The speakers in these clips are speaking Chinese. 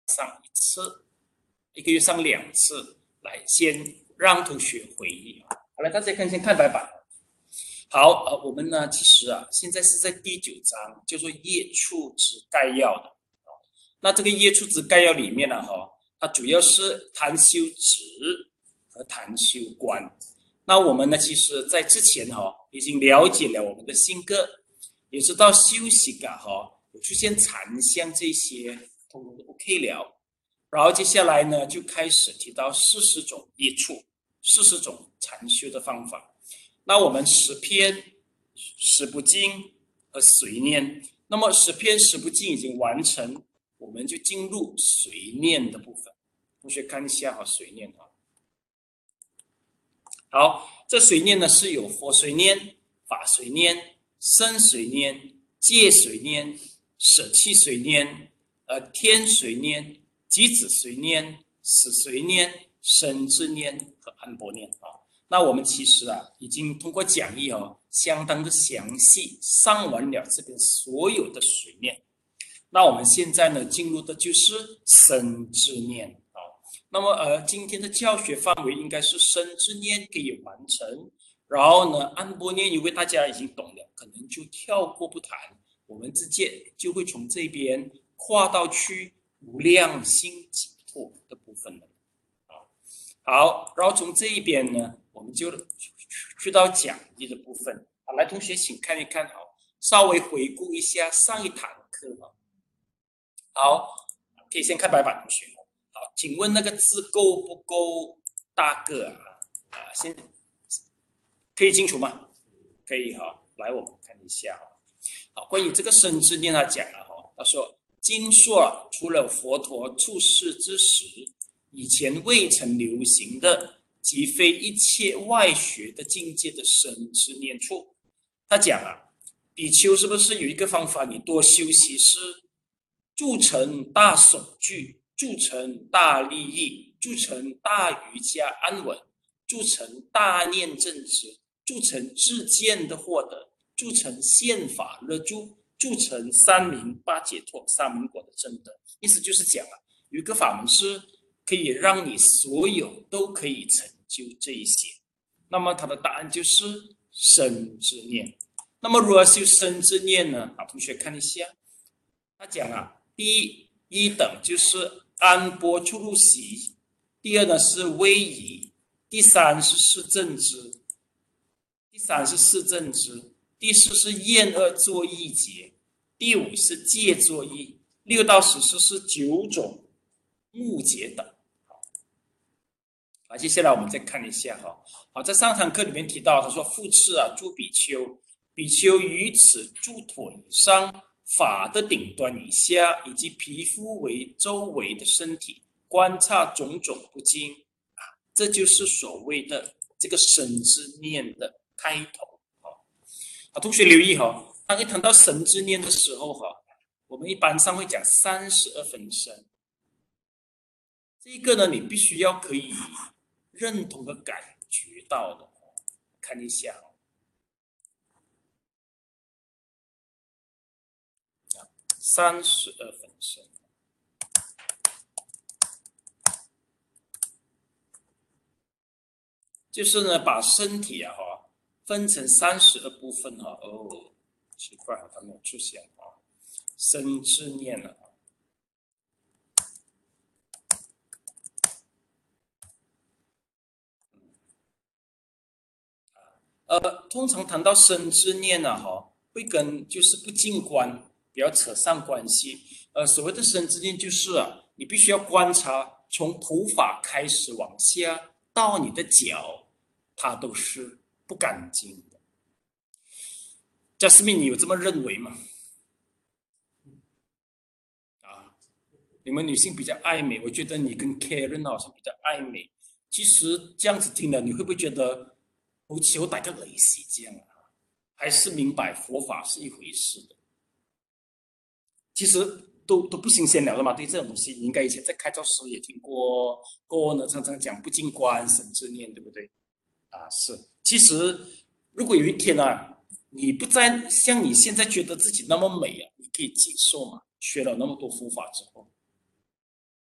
上一次，1个月上2次，来先让同学回忆。好了，大家先看白板。好，我们呢，其实现在是在第9章，叫做业处之概要的。那这个业处之概要里面呢，它主要是谈修止和谈修观。那我们呢，其实在之前已经了解了我们的性格，也知道修行有出现禅相这些，通通都 OK 了。然后接下来呢，就开始提到40种业处，40种禅修的方法。那我们10篇、10部经和随念，那么10篇、10部经已经完成，我们就进入随念的部分。同学看一下随念好，这随念呢是有佛随念、法随念、身随念、戒随念、舍弃随念、天随念、集止随念、死随念、生之念和安般念那我们其实已经通过讲义相当的详细上完了这边所有的随念。那我们现在呢进入的就是生之念那么今天的教学范围应该是生之念可以完成，然后呢安般念因为大家已经懂了，可能就跳过不谈，我们直接就会从这边跨到去无量心解脱的部分了好，然后从这一边呢，我们就去到讲义的部分。好，来，同学请看一看稍微回顾一下上一堂课好，可以先看白板，同学。好，请问那个字够不够大个先可以清楚吗？可以来我们看一下好，关于这个生之念他讲了他说经说除了佛陀出世之时以前未曾流行的，即非一切外学的境界的生之念处。他讲比丘是不是有一个方法，你多修习是铸成大守具，铸成大利益，铸成大瑜伽安稳，铸成大念正知，铸成至见的获得，铸成宪法乐住，铸成三明八解脱三明果的正德。意思就是讲有一个法门是可以让你所有都可以成就这一些。那么它的答案就是生之念。那么如何修生之念呢？同学看一下，他讲第一等就是安般出入息，第二呢是威仪，第三是四正知，第四是厌恶作意劫，第5是戒作意，6到14是9种目劫等。接下来我们再看一下好，在上堂课里面提到，他说复次诸比丘，比丘于此诸妥以上，法的顶端以下，以及皮肤为周围的身体，观察种种不净这就是所谓的这个生之念的开头同学留意当一谈到生之念的时候我们一般上会讲32分身。这个呢，你必须要可以认同的感觉到的，看一下32分身，就是呢把身体分成32部分奇怪它没有出现生之念通常谈到生之念会跟就是不净观比较扯上关系。所谓的生之念就是你必须要观察从头发开始往下到你的脚，它都是不干净的。贾斯敏，你有这么认为吗？你们女性比较爱美，我觉得你跟 Karen 好像比较爱美。其实这样子听了，你会不会觉得好似好大嘅利是这样还是明白佛法是一回事的？其实都不新鲜了的嘛，对这种东西，你应该以前在开教时也听过。过呢，常常讲不净观、生之念，对不对？是。其实如果有一天你不再像你现在觉得自己那么美你可以接受吗？学了那么多佛法之后，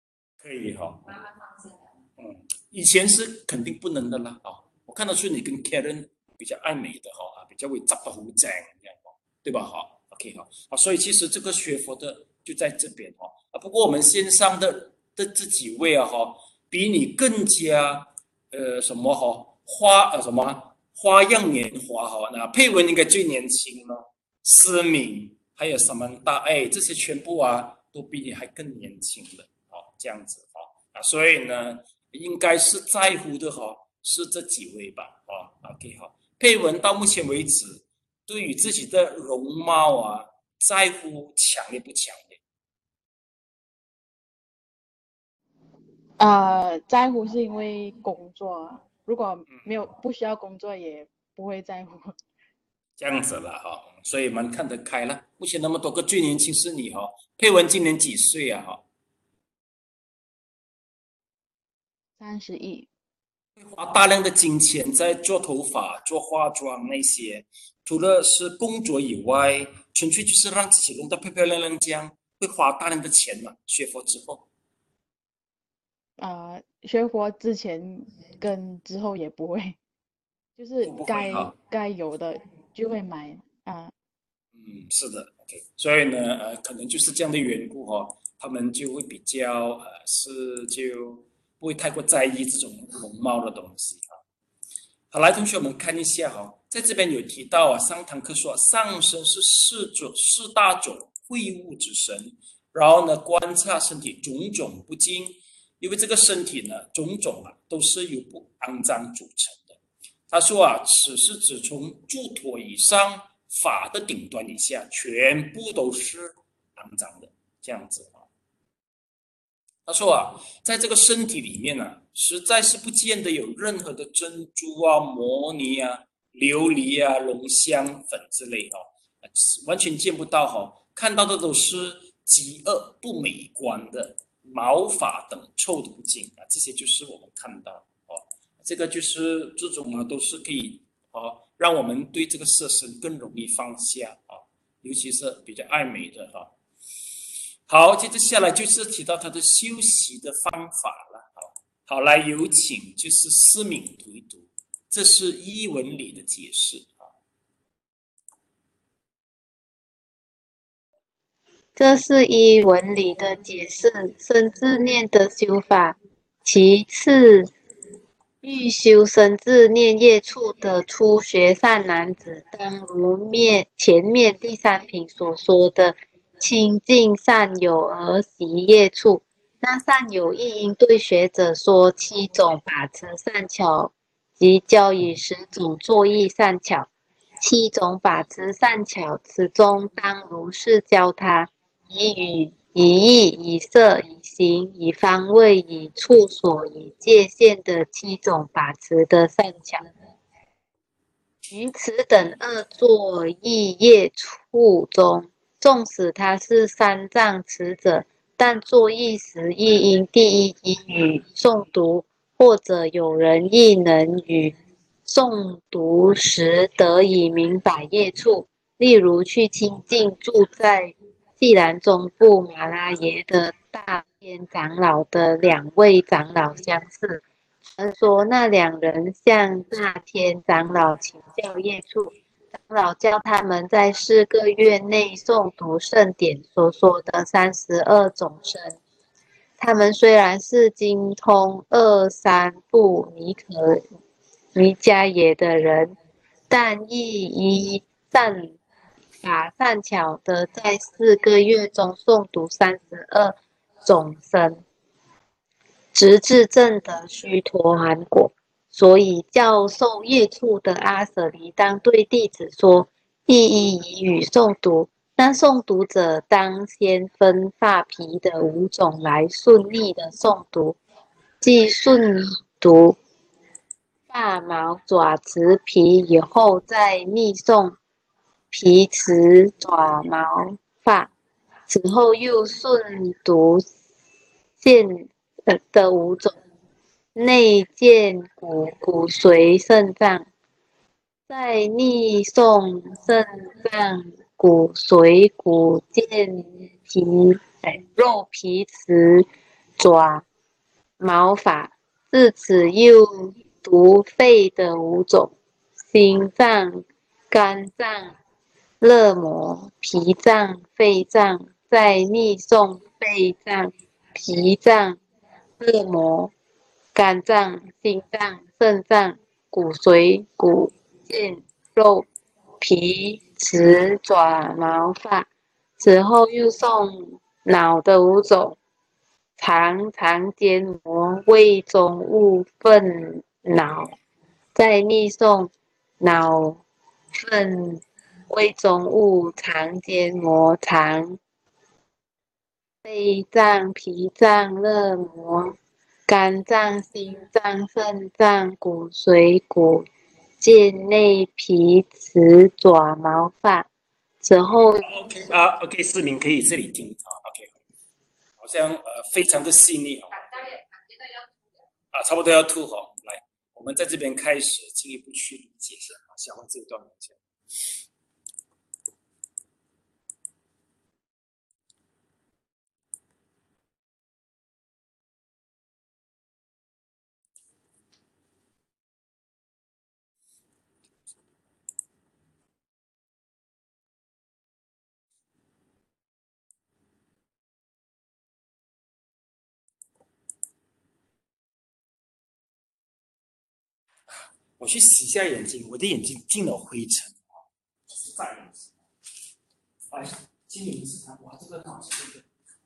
可以哈、以前是肯定不能的啦我看得出你跟 Karen 比较爱美的比较会扎得好正这样对吧？OK 所以其实这个学佛的就在这边不过我们线上的这几位比你更加什么什么花样年华那佩文应该最年轻了，思敏还有什么大这些全部都比你还更年轻的这样子所以呢，应该是在乎的是这几位吧OK 佩文到目前为止对于自己的容貌在乎强烈不强烈？ 在乎是因为工作，如果没有不需要工作也不会在乎。 这样子了所以蛮看得开了。目前那么多个最年轻是你佩文今年几岁 31。 会花大量的金钱在做头发、做化妆那些，除了是工作以外，纯粹就是让自己弄得漂漂亮亮，这样会花大量的钱嘛？学佛之后， 学佛之前跟之后也不会，就是不会该有的就会买是的，OK，所以呢，可能就是这样的缘故他们就会比较就不会太过在意这种容貌的东西好，来，同学们看一下在这边有提到上堂课说上身是四大种秽物之身，然后呢，观察身体种种不净，因为这个身体呢，种种都是由不肮脏组成的。他说此是指从柱陀以上法的顶端以下，全部都是肮脏的，这样子他说在这个身体里面实在是不见得有任何的珍珠摩尼琉璃龙香粉之类完全见不到看到的都是极恶不美观的毛发等臭途径这些就是我们看到这个就是这种都是可以让我们对这个色身更容易放下尤其是比较爱美的好，接着下来就是提到他的修习的方法了。好，来有请就是思敏读一读，这是译文里的解释这是依文理的解释，生自念的修法。其次，欲修生自念业处的初学善男子，当如前面第3品所说的清净善友而习业处。那善友亦应对学者说7种把持善巧，即教以10种作意善巧。7种把持善巧，此中当如是教他。以语、以意、以色、以行、以方位、以处所、以界限的7种把持的善巧。于此等2作意业处中，纵使他是3藏持者，但作意时亦应第一因语诵读，或者有人亦能于诵读时得以明白业处。例如去亲近住在济南中部马拉耶的大天长老的2位长老相似，传说那2人向大天长老请教业处，长老教他们在4个月内诵读圣典所说的32种身。他们虽然是精通2、3部尼迦耶的人，但亦依善巧的在4个月中诵读32种身，直至证得须陀洹果。所以教授业处的阿舍离当对弟子说：第一以语诵读，那诵读者当先分发皮的5种来顺利的诵读，即顺读发毛爪子皮以后，再逆诵皮齿爪毛发，此后又顺读线的5种内见骨髓肾脏，再逆诵肾脏骨髓骨腱皮肉皮齿爪毛发，至此又读肺的5种：心脏、肝脏、肋膜、脾脏、肺脏，再逆诵肺脏、脾脏、肋膜、肝脏、心脏、肾脏、骨髓、骨腱、肉、皮、齿、爪、毛发。此后又诵脑的5种：肠间膜、胃中物、粪脑，再逆诵脑、粪、胃中物、肠间膜、肠、肺脏、脾脏、肋膜、肝脏、心脏、肾脏、骨髓、骨腱内皮、齿、爪、毛发。此后 OK，市民可以这里听啊，OK，好像非常的细腻哦，差不多要吐哦，来，我们在这边开始进一步去理解下面这一段文章。我去洗一下眼睛，我的眼睛进了灰尘啊，再一次，哎，今年是看哇，这个好吃的。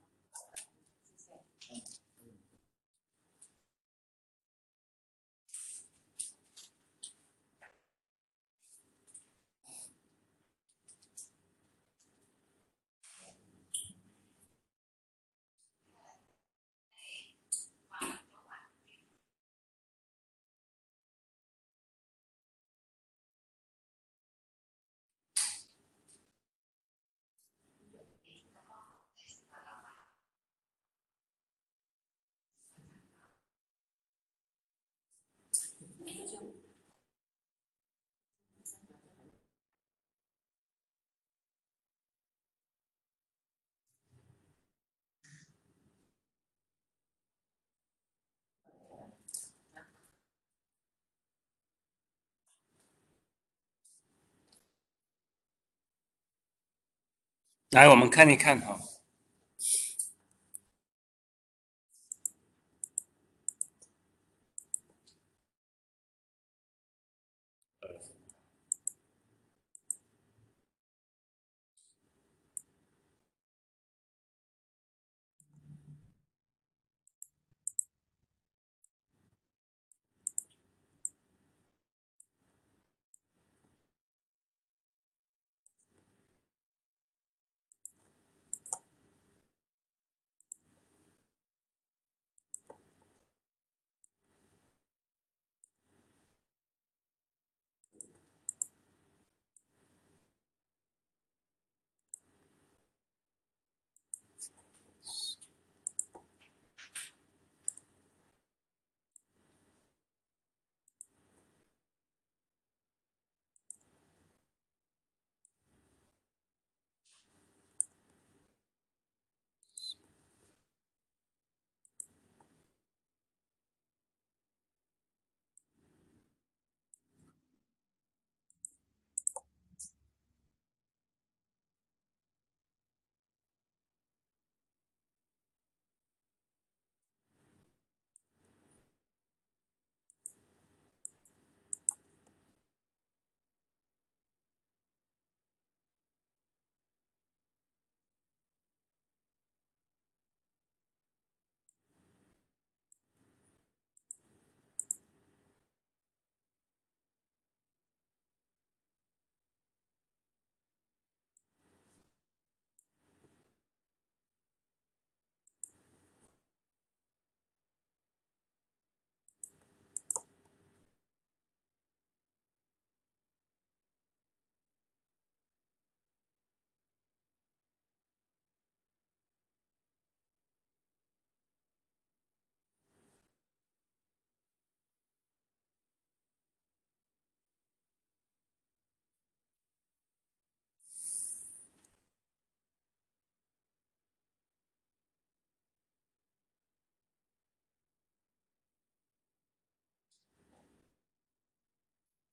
来，我们看一看哈。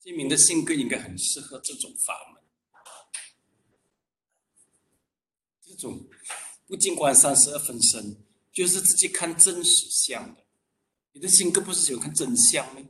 建明的性格应该很适合这种法门，这种不净观32分身，就是直接看真实相的。你的性格不是喜欢看真相吗？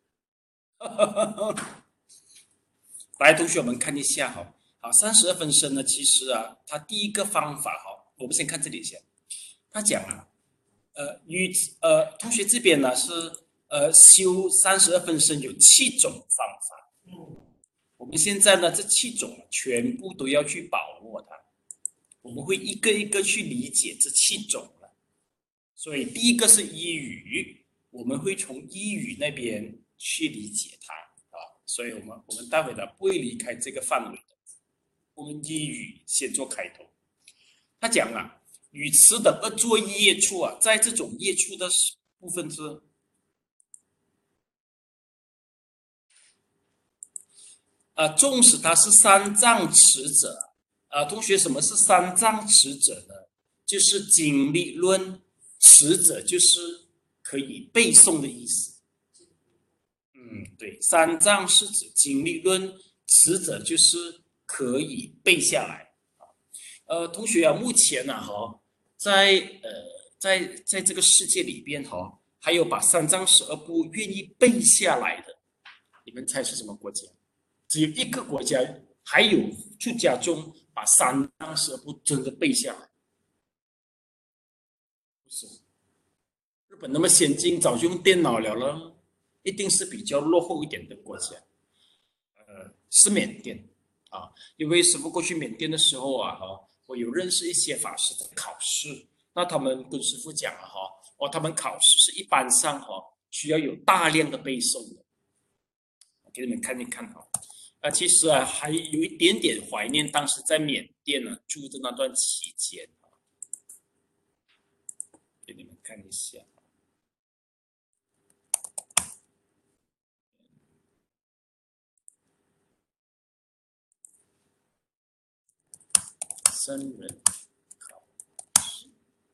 来，同学们看一下哈。好，32分身呢，其实啊，它第一个方法哈，我们先看这里先。他讲啊，同学这边呢是修32分身有7种方法。我们现在呢这7种全部都要去把握它，我们会一个一个去理解这7种了。所以第一个是依语，我们会从依语那边去理解它啊。所以我们待会呢不会离开这个范围的，我们依语先做开头。他讲啊。语词的恶作业处啊，在这种业处的部分是纵使它是三藏持者同学，什么是三藏持者呢？就是经理论持者，就是可以背诵的意思。对，三藏是指经理论持者，就是可以背下来。同学啊，目前呢在这个世界里边还有把3藏12部愿意背下来的，你们猜是什么国家？只有一个国家还有出家中把3藏12部真的背下来，不是日本那么先进，早就用电脑了，一定是比较落后一点的国家。是缅甸啊，因为师父过去缅甸的时候啊我有认识一些法师在考试，那他们跟师父讲了他们考试是一般上需要有大量的背诵的。给你们看一看其实啊还有一点点怀念当时在缅甸呢住的那段期间给你们看一下。僧人考试，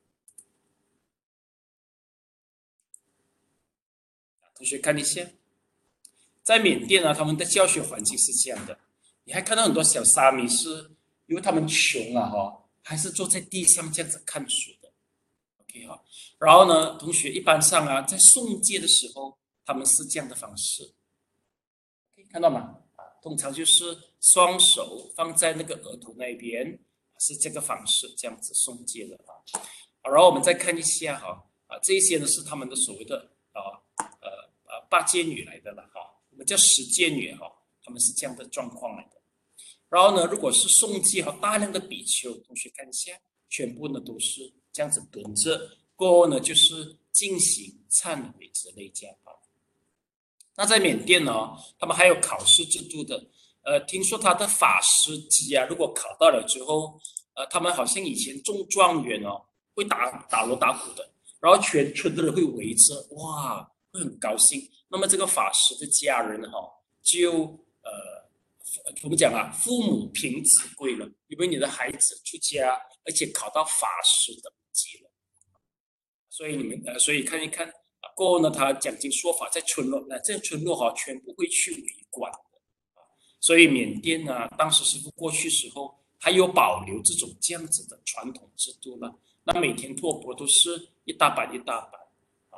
同学看一下，在缅甸他们的教学环境是这样的，你还看到很多小沙弥是因为他们穷还是坐在地上这样子看书的。OK 然后呢，同学一般上在诵戒的时候，他们是这样的方式，可以看到吗？通常就是双手放在那个额头那边。是这个方式这样子诵戒的然后我们再看一下这一些呢是他们的所谓的八戒女来的了我们叫10戒女他们是这样的状况来的。然后呢，如果是诵戒大量的比丘，同学看一下，全部呢都是这样子蹲着，过后呢就是进行忏悔之类这样那在缅甸呢，他们还有考试制度的。听说他的法师级如果考到了之后，他们好像以前中状元会打锣打鼓的，然后全村的人会围着，哇，会很高兴。那么这个法师的家人就我们讲父母凭子贵了，因为你的孩子出家，而且考到法师等级了，所以你们所以看一看过后呢，他讲经说法在村落，这个村落全部会去围观。所以缅甸当时师父过去时候还有保留这种这样子的传统制度了。那每天托钵都是一大板一大板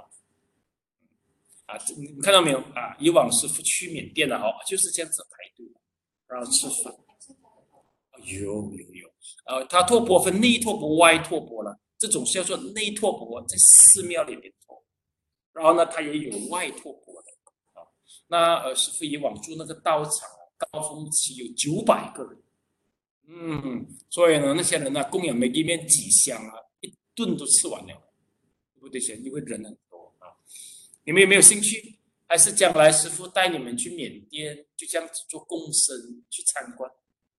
你看到没有以往师父去缅甸就是这样子排队，然后吃饭。有他托钵分内托钵、外托钵了，这种是叫做内托钵，在寺庙里面托，然后呢，他也有外托钵的那师父以往住那个道场。高峰期有900个人，所以呢，那些人供养每一面几香一顿都吃完了，对不对？因为人很多你们有没有兴趣？还是将来师父带你们去缅甸，就这样子做共生去参观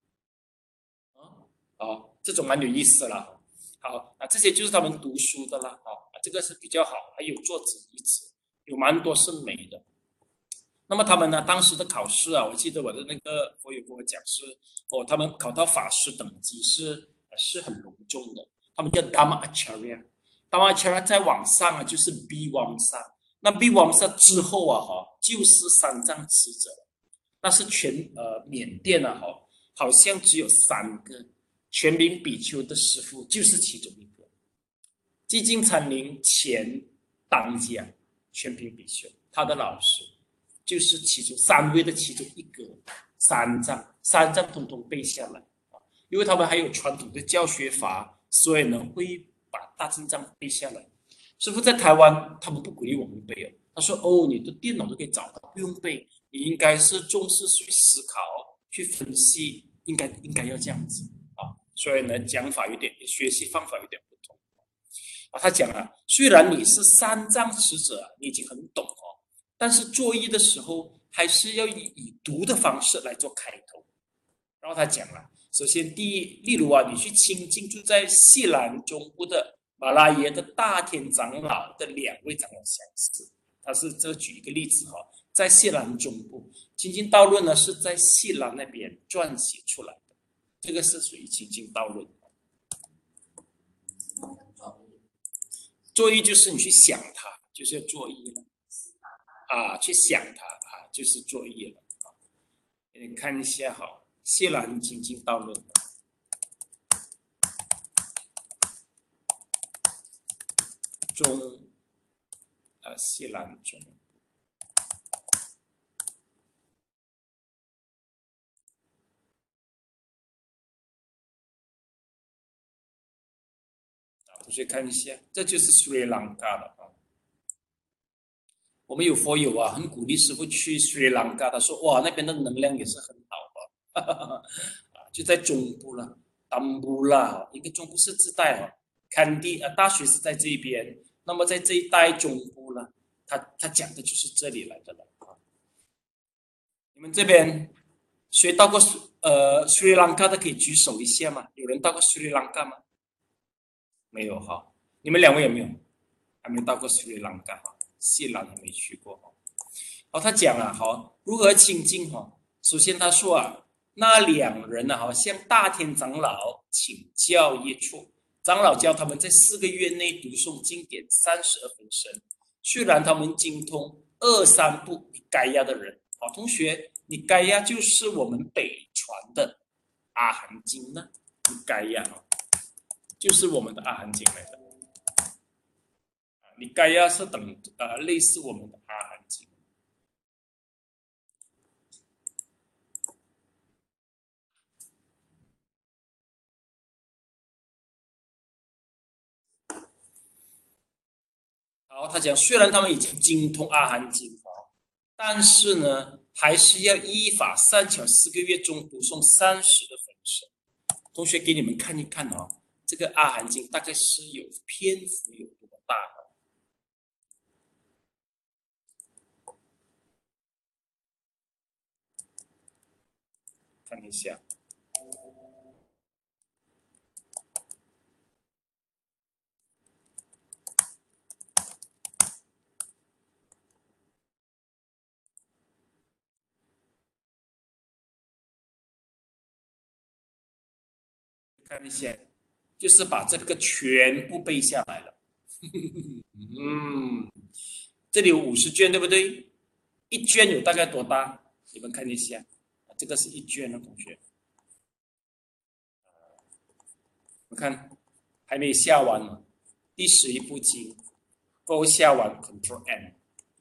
这种蛮有意思的啦。好这些就是他们读书的啦这个是比较好，还有坐子一子，有蛮多是美的。那么他们呢？当时的考试我记得我的那个佛友跟我讲是他们考到法师等级是很隆重的，他们叫 Dhamma Acharya。Dhamma Acharya 在往上就是 B Wamsa， 那 B Wamsa 之后就是3藏持者。 但是缅甸啊，好像只有3个全民比丘的师傅，就是其中一个。寂静禅林前当家全民比丘，他的老师就是其中3位的其中一个，三藏统统背下来。因为他们还有传统的教学法，所以呢会把大正藏背下来。师傅在台湾，他们不鼓励我们背哦。他说：“哦，你的电脑都可以找到，不用背。你应该是重视去思考、去分析，应该要这样子啊。”所以呢，讲法有点，学习方法有点不同啊。他讲啊，虽然你是三藏使者，你已经很懂哦，但是作业的时候还是要以读的方式来做开头。然后他讲了。首先，第一，例如啊，你去亲近住在西兰中部的马拉耶的大天长老的2位长老相似，他是这举一个例子哈，在西兰中部，清净道论呢是在西兰那边撰写出来的，这个是属于清净道论。作意就是你去想它，就是要作意了啊，去想它啊，就是作意了啊。你看一下哈。西兰清净道论中西兰中同学看一下，这就是斯里兰卡了啊。我们有佛友啊，很鼓励师父去斯里兰卡，他说哇，那边的能量也是很好啊，就在中部了，丹布拉，一个中部是自带哦，坎地大学是在这一边，那么在这一带中部了，他讲的就是这里来的了啊。你们这边谁到过斯里兰卡的可以举手一下吗？有人到过斯里兰卡吗？没有哈，你们2位有没有？还没到过斯里兰卡哈，西兰还没去过哈。好，他讲啊，好，如何清净哈？首先他说啊，那2人呢，好向大天长老请教业处，长老教他们在4个月内读诵经典32分身。虽然他们精通2、3部尼盖亚的人，好，同学，尼盖亚就是我们北传的阿含经呢，尼盖亚就是我们的阿含经来的。尼盖亚是类似我们的阿含经。好，他讲虽然他们已经精通阿含经但是呢，还是要依法善巧4个月中读诵30的分身。同学给你们看一看哦，这个阿含经大概是有篇幅有多大哦？看一下。看一下，就是把这个全部背下来了。这里有50卷，对不对？一卷有大概多大？你们看一下，这个是一卷的同学。我看还没下完呢，第11部经，够下完 Ctrl N。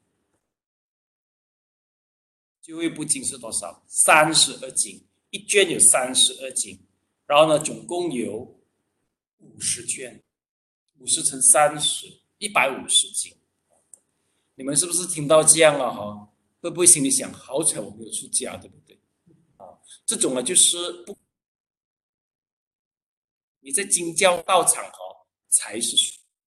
最后一部经是多少？32经，一卷有32经，然后呢，总共有50卷，50乘30，150经。你们是不是听到这样了哈？会不会心里想，好彩我没有出家，对不对？啊，这种呢就是不，你在经教道场哈才是。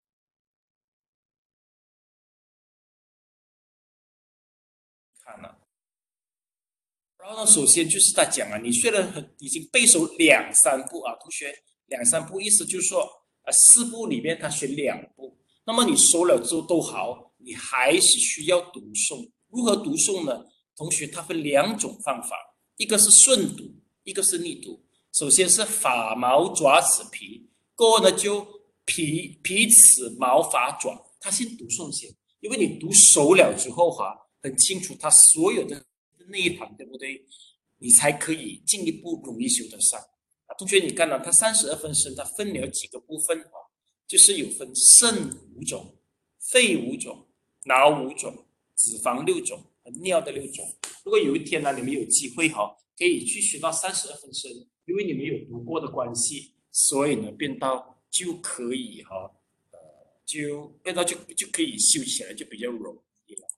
看了。然后呢，首先就是他讲啊，你虽然已经背熟2、3部啊，同学2、3部意思就是说4部里面他选2部，那么你熟了之后都好，你还是需要读诵。如何读诵呢？同学，它分2种方法，一个是顺读，一个是逆读。首先是发毛爪齿皮，过后呢就皮齿毛发爪，他先读诵先，因为你读熟了之后哈，很清楚他所有的的内涵，对不对？你才可以进一步容易修得上。同学，你看到它32分身，它分了几个部分啊？就是有分肾5种、肺5种、脑5种、脂肪6种和尿的6种。如果有一天呢，你们有机会可以去学到32分身，因为你们有读过的关系，所以呢，变到就可以就变到就可以修起来就比较容易了。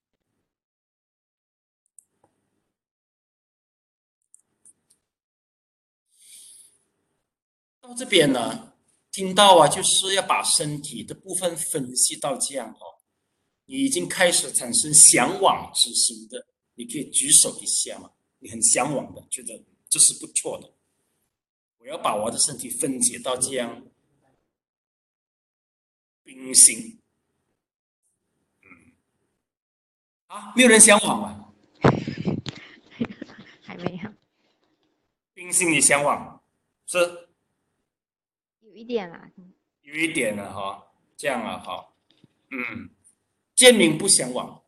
到这边呢，听到就是要把身体的部分分析到这样你已经开始产生向往之心的，你可以举手一下嘛。你很向往的，觉得这是不错的。我要把我的身体分解到这样冰心啊，没有人向往啊。 还没有， 冰心你向往是有一点啦。 有一点了这样建明不向往，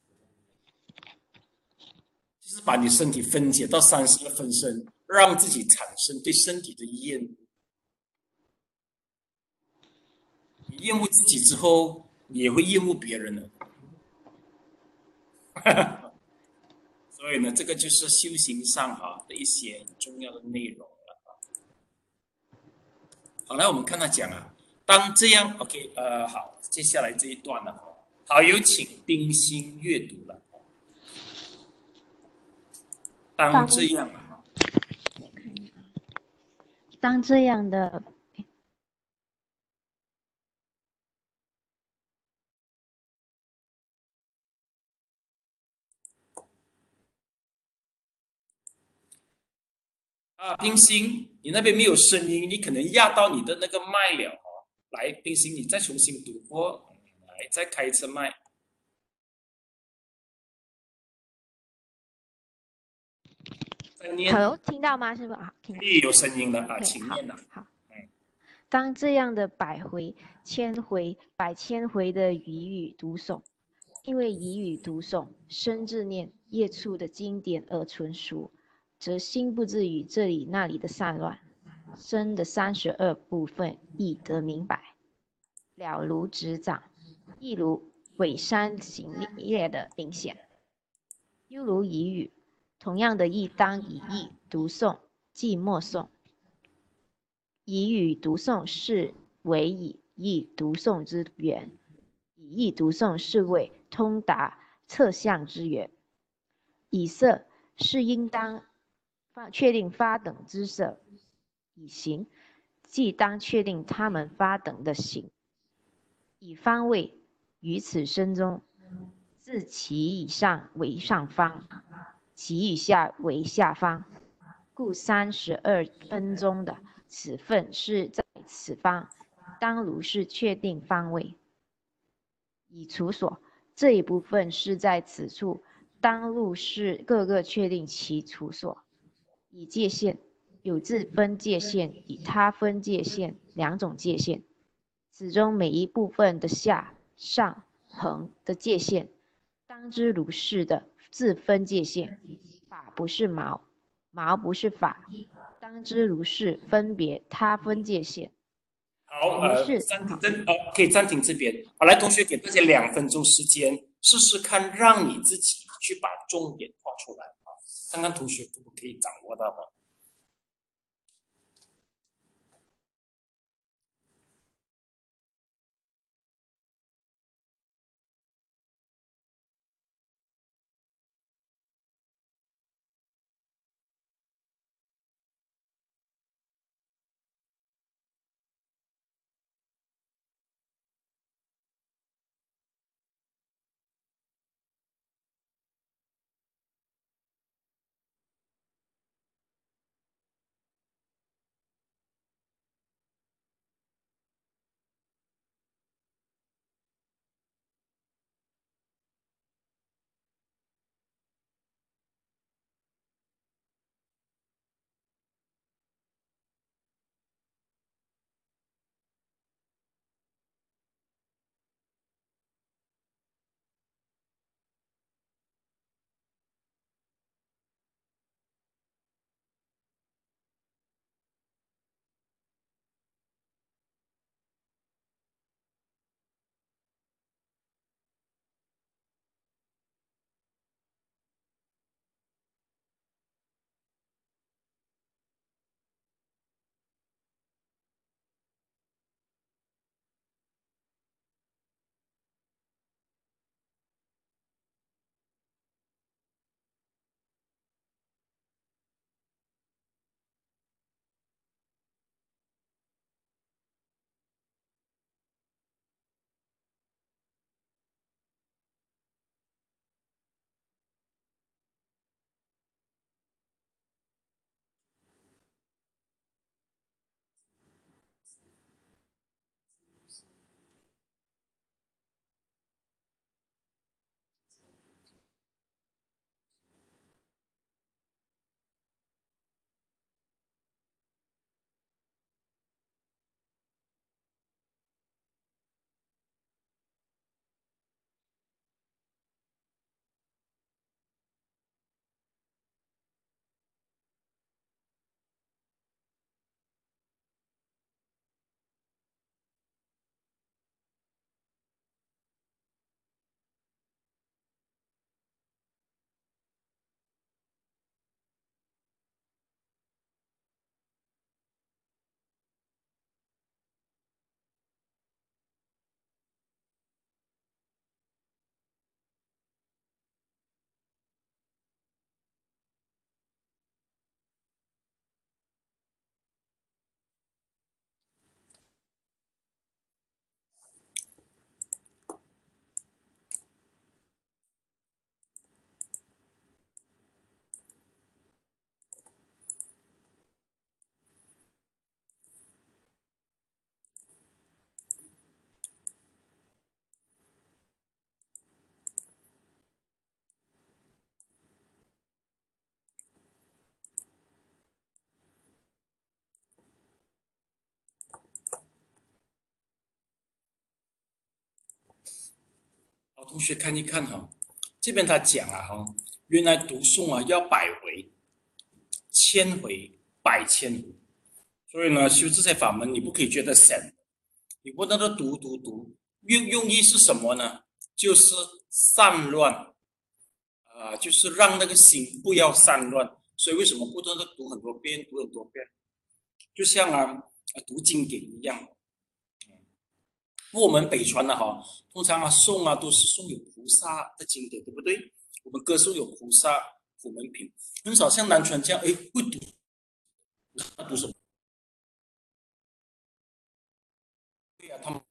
就是把你身体分解到32分身，让自己产生对身体的厌恶。你厌恶自己之后，你也会厌恶别人的。所以呢，这个就是修行上的一些很重要的内容了。好，来我们看他讲当这样 OK 好，接下来这一段呢，好，有请冰心阅读了。当这样当这样的冰心，你那边没有声音，你可能压到你的那个麦了来，冰心，你再重新读过，来，再开一次麦。再念。 Hello，听到吗？是不是啊？听到。 有声音了请念了。 好。当这样的百回、千回、百千回的语语读诵，因为语语读诵生自念业处的经典而纯熟，则心不至于这里那里的散乱，身的32部分亦得明白，了如指掌，亦如尾山行列的明显，犹如疑语，同样的亦当以意读诵，即默诵。以语读诵是为以意读诵之源，以意读诵是为通达测象之源。以色是应当确定发等之色，以行即当确定他们发等的行。以方位于此身中，自其以上为上方，其以下为下方，故32分中的此分是在此方，当如是确定方位。以处所这一部分是在此处，当如是各个确定其处所。以界限有自分界限与他分界限两种界限，此中每一部分的下、上、横的界限，当知如是的自分界限。法不是毛，毛不是法，当知如是分别他分界限。 好，可以暂停这边。好，来，同学给大家2分钟时间，试试看，让你自己去把重点画出来看看同学可不可以掌握到好，同学看一看哈，这边他讲啊哈，原来读诵啊要100回、1000回、100千回，所以呢，修这些法门你不可以觉得神，你不能够读，用意是什么呢？就是散乱就是让那个心不要散乱。所以为什么不断的读很多遍，读很多遍，就像读经典一样。我们北传的哈，通常诵都是诵有菩萨的经典，对不对？我们歌颂有菩萨普门品，很少像南传这样，会读什么？对啊，他们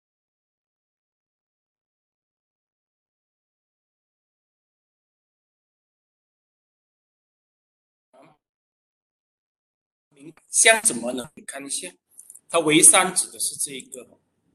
像什么呢？你看一下，它为善指的是这一个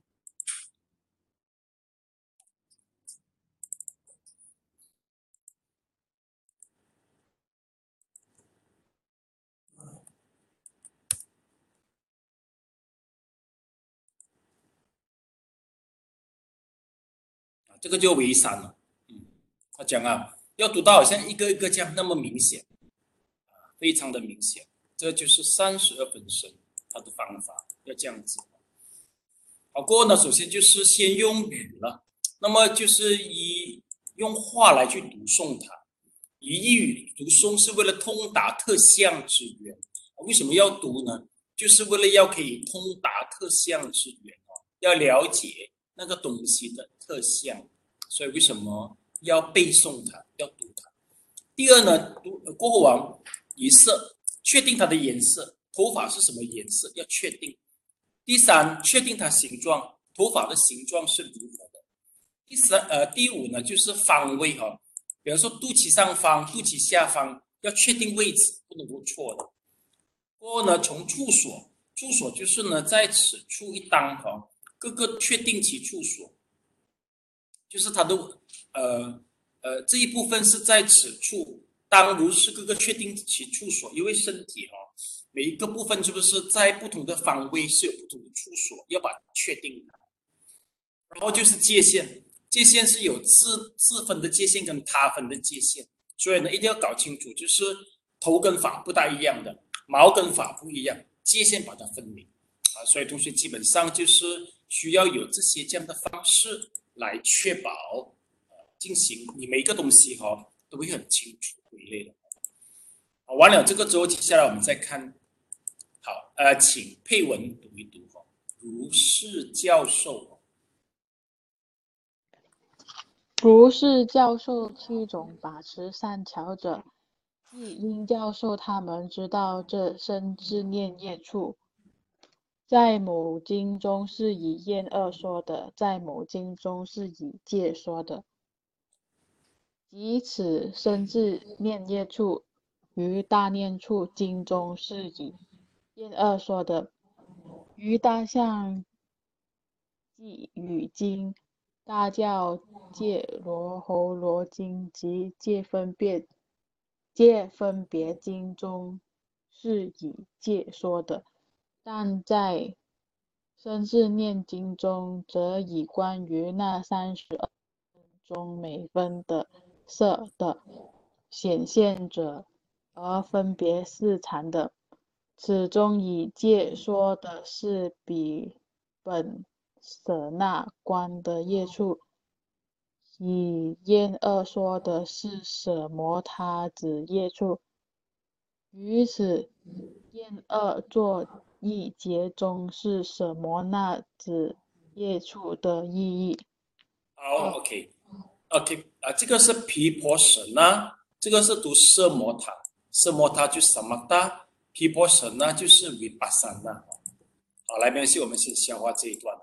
这个就为善了。他讲要读到好像一个一个这样那么明显，非常的明显，这就是32分身他的方法，要这样子。好，过后呢，首先就是先用语了，那么就是用话来去读诵它。以一语读诵是为了通达特相之源。为什么要读呢？就是为了要可以通达特相之源要了解那个东西的特相，所以为什么要背诵它，要读它？第二呢，读过后颜色，确定它的颜色，头发是什么颜色，要确定。第三，确定它形状，头发的形状是如何的。第五呢，就是方位比方说肚脐上方、肚脐下方，要确定位置，不能够错的。过后呢，从处所，处所就是呢，在此处一当各个确定其处所，就是它的这一部分是在此处，当如是各个确定其处所，因为身体每一个部分是不是在不同的方位是有不同的处所，要把它确定。然后就是界限，界限是有自分的界限跟他分的界限，所以呢一定要搞清楚，就是头跟发不大一样的，毛跟发不一样，界限把它分明所以同学基本上就是需要有这些这样的方式来确保进行你每一个东西都会很清楚归类的。好，完了这个之后，接下来我们再看，好请配文读一读如是教授。 如是教授7种把持善巧者，亦应教授他们知道这生自念业处。在某经中是以厌恶说的，在某经中是以戒说的。即此生自念业处，于大念处经中是以厌恶说的，于大象记语经、大教戒罗喉罗经及戒分别经中是以戒说的，但在生自念经中，则以关于那32中每分的色的显现者而分别是禅的。此中以戒说的是比本舍那观的业处，以厌恶说的是舍摩他子业处。于此厌恶作意节中是舍摩那子业处的意义。 好，OK，这个是毗婆舍那，这个是读色摩他，色摩他就是什么的，毗婆舍那就是维巴萨那。好，来，没关系，我们先消化这一段。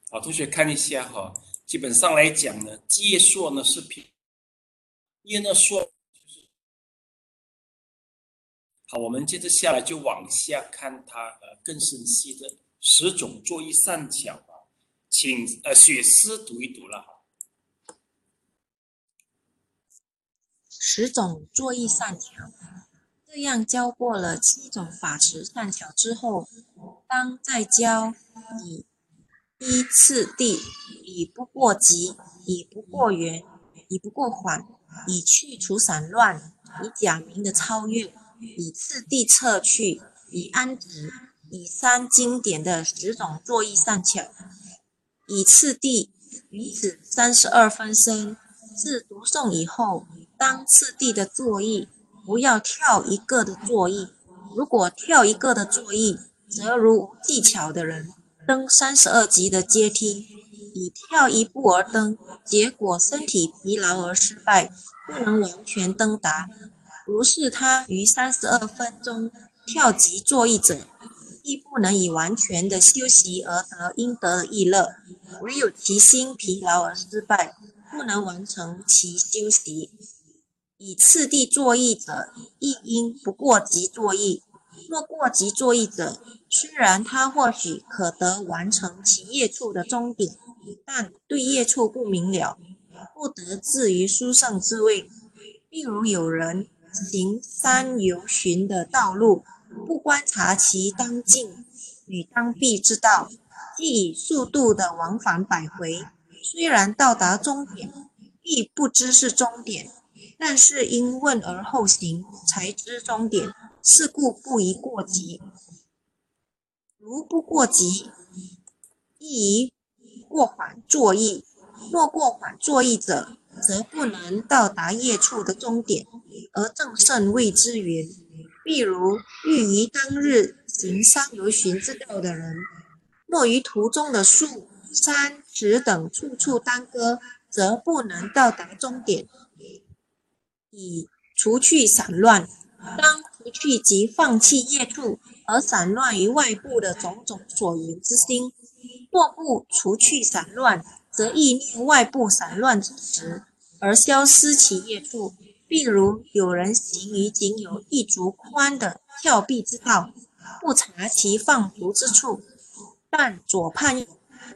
好，同学看一下哈，基本上来讲呢，介说呢是平，因呢说好，我们接着下来就往下看它更深细的10种作业善巧啊，请雪师读一读了。 10种作意善巧，这样教过了7种法持善巧之后，当再教以依次第，以不过急，以不过圆，以不过缓，以去除散乱，以假名的超越，以次第撤去，以安止，以三经典的10种作意善巧，以次第于此32分身。自读诵以后，当次第的作意，不要跳一个的作意。如果跳一个的作意，则如无技巧的人登32级的阶梯，以跳一步而登，结果身体疲劳而失败，不能完全登达。如是他于32分钟跳级作意者，亦不能以完全的休息而得应得的意乐，唯有其心疲劳而失败，不能完成其修习。以次第作意者，亦应不过急作意。若过急作意者，虽然他或许可得完成其业处的终点，但对业处不明了，不得至于殊胜之位。例如有人行山游巡的道路，不观察其当进与当避之道，即以速度的往返百回，虽然到达终点，亦不知是终点，但是因问而后行，才知终点，是故不宜过急。如不过急，亦宜过缓作意。若过缓作意者，则不能到达业处的终点，而正胜谓之云。譬如欲于当日行山游巡之道的人，若于途中的树、山、池等处处耽搁，则不能到达终点。以除去散乱，当除去及放弃业处而散乱于外部的种种所缘之心。若不除去散乱，则意念外部散乱之时，而消失其业处。譬如有人行于仅有一足宽的峭壁之道，不察其放逐之处，但左盼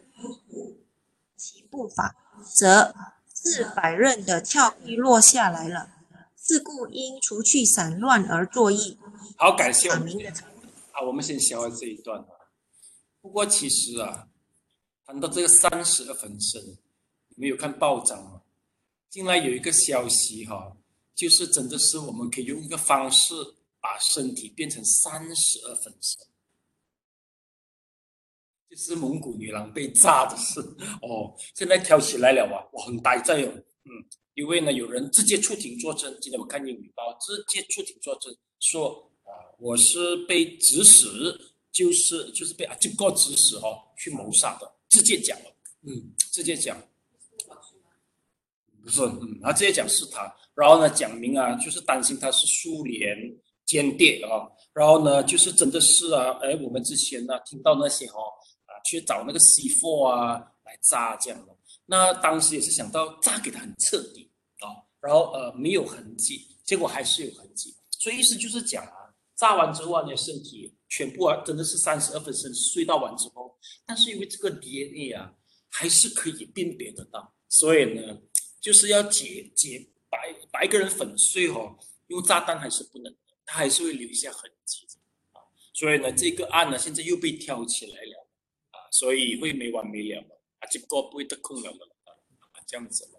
其步伐，则自百仞的峭壁落下来了。是故应除去散乱而作意。 好，感谢我们我们先消化这一段不过其实谈到这个32分身，你们有看报章吗？近来有一个消息就是真的是我们可以用一个方式把身体变成32分身，就是蒙古女郎被炸的事现在挑起来了我很呆在因为呢有人直接出庭作证，今天我看英语报直接出庭作证说我是被指使，就是被阿基哥指使去谋杀的，直接讲了，直接讲，不是，他直接讲是他，然后呢讲明就是担心他是苏联间谍然后呢就是真的是我们之前呢听到那些去找那个 C4来炸这样的，那当时也是想到炸给他很彻底然后没有痕迹，结果还是有痕迹，所以意思就是讲炸完之后你的身体全部真的是32分身碎到完之后，但是因为这个 DNA 还是可以辨别得到，所以呢就是要把一个人粉碎用炸弹还是不能的，它还是会留下痕迹所以呢这个案呢现在又被挑起来了所以会没完没了结果不会得空了这样子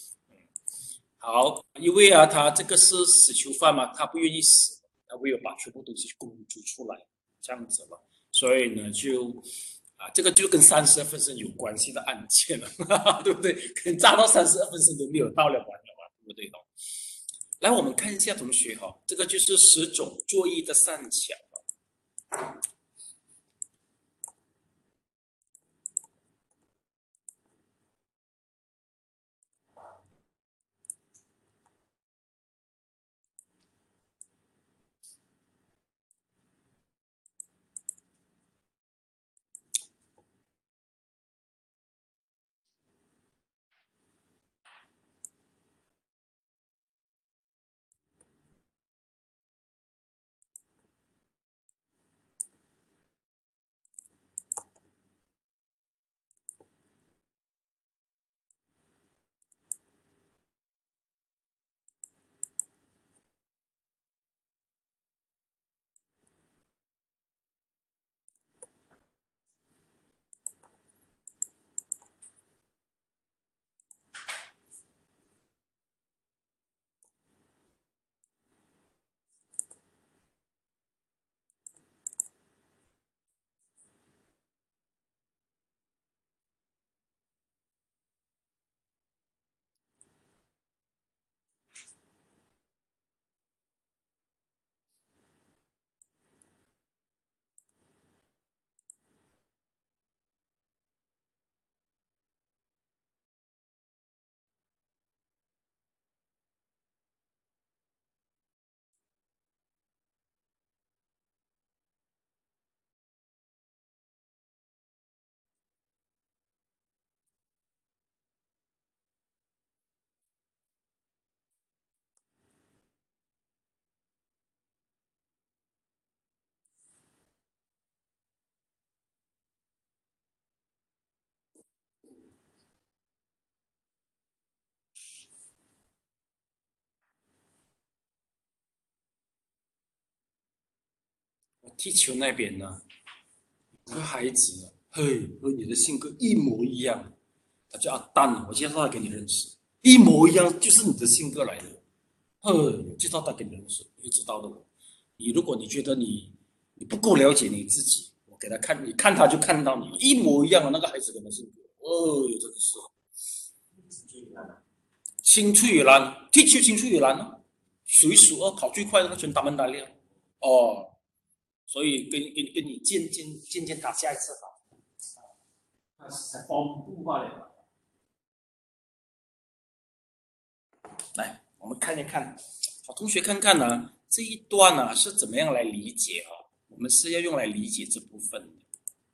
好，因为他这个是死囚犯嘛，他不愿意死，他唯有把全部东西公诸出来，这样子了，所以呢就这个就跟32分身有关系的案件了，对不对？可能炸到32分身都没有到了完了嘛，对不对？来，我们看一下同学这个就是10种作意的善巧踢球那边呢，有个孩子，嘿，和你的性格一模一样，他叫阿蛋，我介绍他给你认识，一模一样，就是你的性格来的。嘿，我介绍他给你认识，你会知道的。如果你觉得你不够了解你自己，我给他看，你看他就看到你一模一样的那个孩子跟他性格。哦，真的是青出于蓝，踢球青出于蓝呢，数一数二跑最快的那全打门打量。哦，所以跟你渐渐打下一次吧，那是才帮助罢了。来，我们看一看，好同学看看呢，这一段呢是怎么样来理解哈？我们是要用来理解这部分的。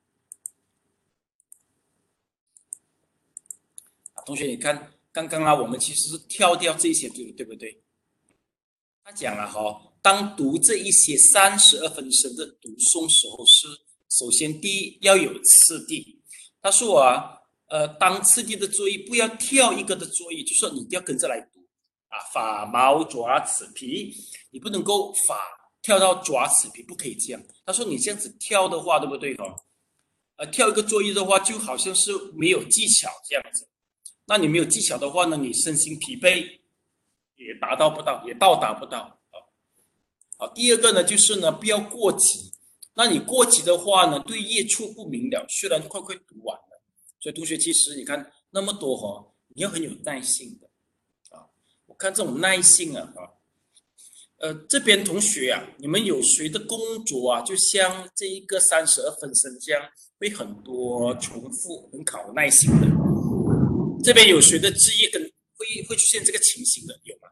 同学，你看刚刚啊，我们其实是跳掉这些，对不对？他讲了哈，当读这一些32分身的读诵时候是，首先第一要有次第。他说啊，当次第的作业不要跳一个的作业，就说你一定要跟着来读啊，法毛爪此皮，你不能够法跳到爪此皮，不可以这样。他说你这样子跳的话，对不对哈？跳一个作业的话，就好像是没有技巧这样子。那你没有技巧的话呢，你身心疲惫，也到达不到。好，第二个呢，就是呢，不要过急。那你过急的话呢，对业处不明了，虽然快读完了，所以同学其实你看那么多哈，你要很有耐性的啊。我看这种耐性啊，这边同学啊，你们有谁的工作啊，就像这一个32分身这样，会很多重复，很考耐心的。这边有谁的职业会出现这个情形的？有吗？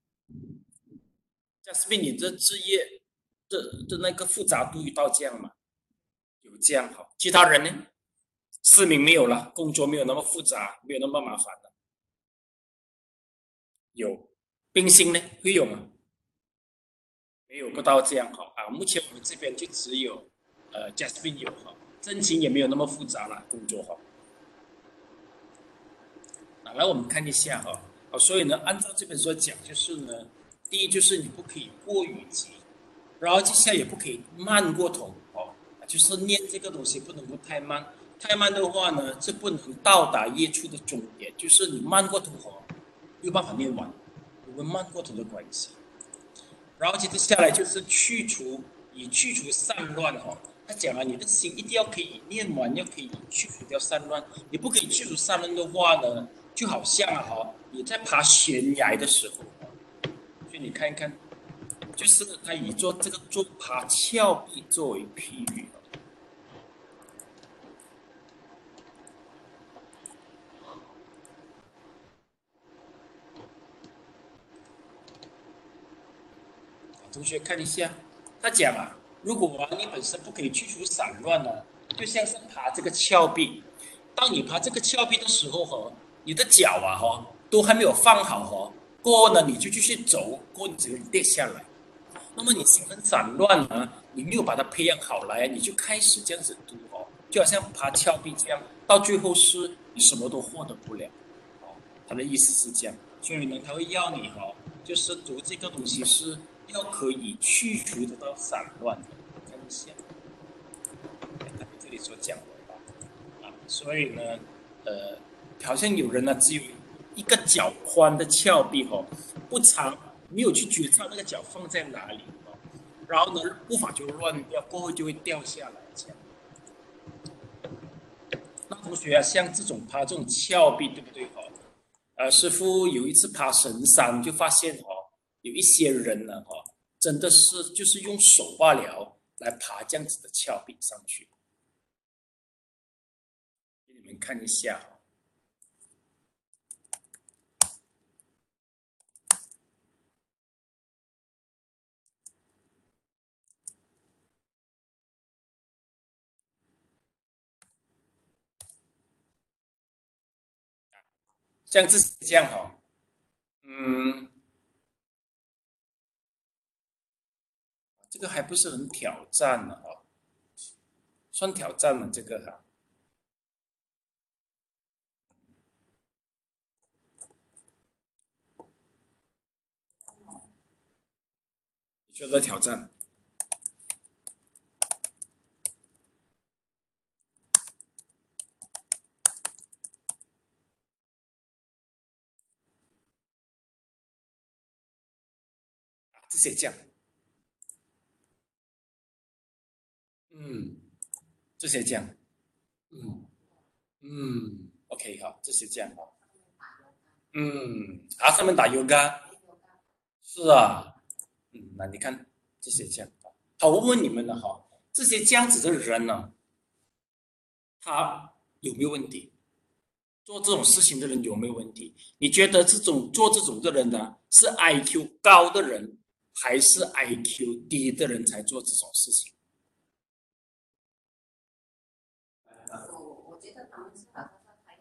像是不是你的职业的那个复杂度到这样吗？有这样好，其他人呢？市民没有了，工作没有那么复杂，没有那么麻烦了。有，冰心呢？会有吗？没有，不到这样好啊。目前我们这边就只有Jasmine 有哈，真情也没有那么复杂了，工作哈。来我们看一下哈，所以呢，按照这本书讲，就是呢，第一就是你不可以过于急，然后接下来也不可以慢过头哦，就是念这个东西不能够太慢，太慢的话呢，这不能到达业处的终点，就是你慢过头哦，没有办法念完，因为慢过头的关系。然后接着下来就是去除散乱哦，他讲了，你的心一定要可以念完，要可以去除掉散乱，你不可以去除散乱的话呢，就好像你在爬悬崖的时候，所以你看一看，就是他以这个做爬峭壁作为譬喻。同学看一下，他讲啊，如果你本身不可以去除散乱呢，就像是爬这个峭壁，当你爬这个峭壁的时候你的脚都还没有放好过后呢你就继续走，过后你只会跌下来。那么你心很散乱呢，你没有把它培养好来，你就开始这样子读就好像爬峭壁这样，到最后是你什么都获得不了他的意思是这样，所以呢，他会要你就是读这个东西是要可以去除得到散乱的。看一下，他这里所讲的所以呢，好像有人呢只有一个脚宽的峭壁不长，没有去觉察那个脚放在哪里然后呢步伐就乱掉，过后就会掉下来这样。那同学啊，像这种爬这种峭壁，对不对师傅有一次爬神山，就发现有一些人呢真的是就是用手罢了来爬这样子的峭壁上去。给你们看一下像这样这个还不是很挑战的算挑战了这个你觉得挑战？ 这些将，这些将，OK 好，这些将哈，他们打 yoga，是啊，那你看这些将，好，我问你们了哈，这些这样子的人呢，他有没有问题？做这种事情的人有没有问题？你觉得做这种的人呢，是 IQ 高的人，还是 IQ 低的人才做这种事情？ 我觉得他们是把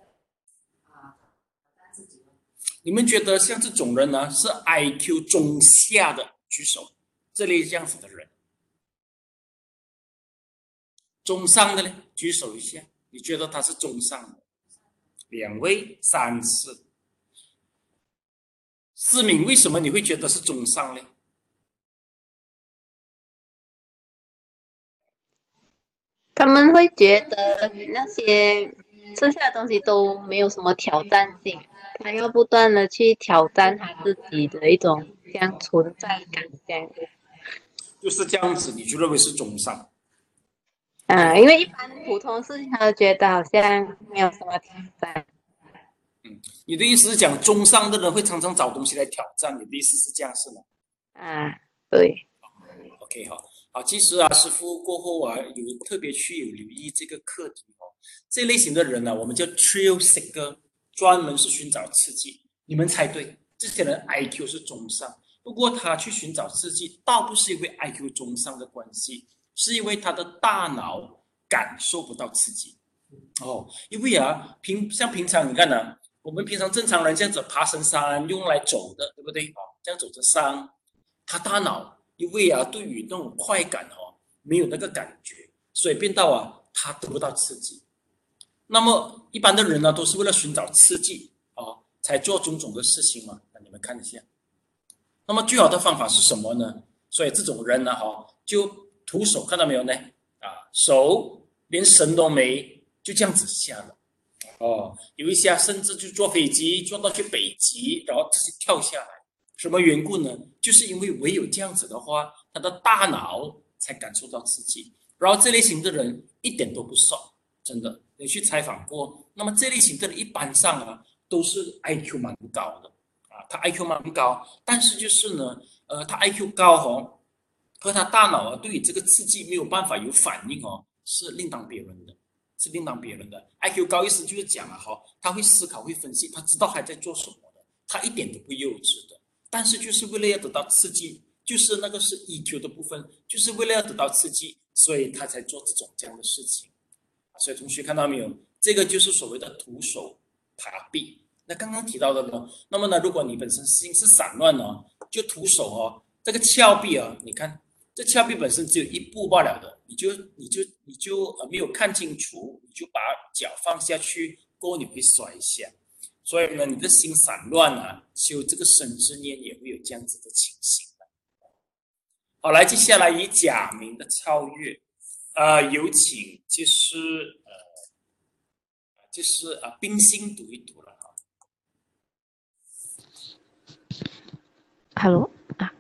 自己。 你们觉得像这种人呢，是 IQ 中下的举手，这类这样子的人，中上的呢举手一下，你觉得他是中上的？2位、3次、4名，为什么你会觉得是中上呢？ 他们会觉得那些剩下的东西都没有什么挑战性，他要不断的去挑战他自己的一种像存在感这样。 就是这样子，你就认为是中上？ 因为一般普通事情他都觉得好像没有什么挑战。 你的意思是讲中上的人会常常找东西来挑战，你的意思是这样是吗？ 对。 OK 好，其实啊，师傅过后啊，有特别去留意这个课题哦。这类型的人呢，我们叫 thrill seeker，专门是寻找刺激。你们猜对，这些人 IQ 是中上，不过他去寻找刺激，倒不是因为 IQ 中上的关系，是因为他的大脑感受不到刺激。因为啊，像平常你看呢，我们平常正常人这样子爬深山用来走的，对不对？这样走着山，他大脑因为啊，对于那种快感没有那个感觉，所以变到啊，他得不到刺激。那么一般的人呢，都是为了寻找刺激才做种种的事情嘛。那你们看一下，那么最好的方法是什么呢？所以这种人呢，就徒手，看到没有呢？手连绳都没，就这样子下了。有一些甚至就坐飞机坐到去北极，然后自己跳下来。什么缘故呢？就是因为唯有这样子的话，他的大脑才感受到刺激。然后这类型的人一点都不瘦，真的，你去采访过，那么这类型的人一般上啊都是 IQ 蛮高的他 IQ 蛮高，但是就是呢，他 IQ 高和他大脑对于这个刺激没有办法有反应是另当别论的。是另当别论的。IQ 高意思就是讲他会思考，会分析，他知道他在做什么的，他一点都不幼稚的。但是就是为了要得到刺激，就是那个是 EQ 的部分，就是为了要得到刺激，所以他才做这样的事情。所以同学看到没有？这个就是所谓的徒手爬壁。那刚刚提到的呢，那么呢，如果你本身心是散乱就徒手这个峭壁你看这峭壁本身只有一步罢了的，你就没有看清楚，你就把脚放下去，过后你会摔一下。所以呢，你的心散乱修这个生之念也会有这样子的情形的。好，来，接下来以假名的超越，有请冰心读一读了 Hello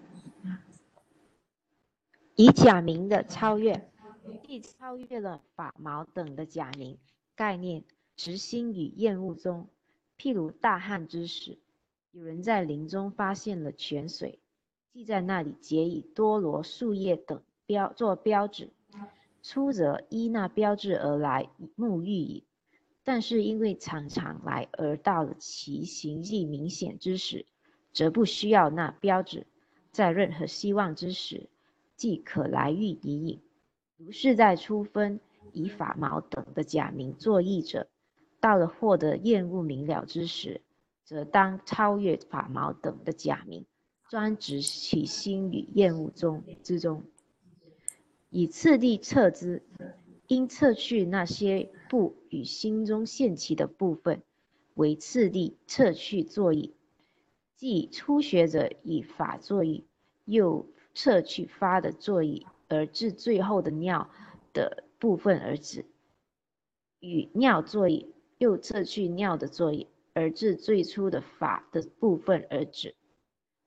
以假名的超越，既超越了法毛等的假名概念，执心与厌恶中。譬如大旱之时，有人在林中发现了泉水，即在那里结以多罗树叶等做标志，出则依那标志而来沐浴矣。但是因为常常来而到了其形迹明显之时，则不需要那标志，在任何希望之时，即可来遇已矣。如是在初分以法毛等的假名作意者，到了获得厌恶明了之时，则当超越法毛等的假名，专执其心与厌恶之中，以次第测之，应测去那些不与心中现起的部分，为次第测去作意。即初学者以法作意，又测去发的作意，而至最后的尿的部分而止；与尿作意，又测去尿的作意，而至最初的法的部分而止。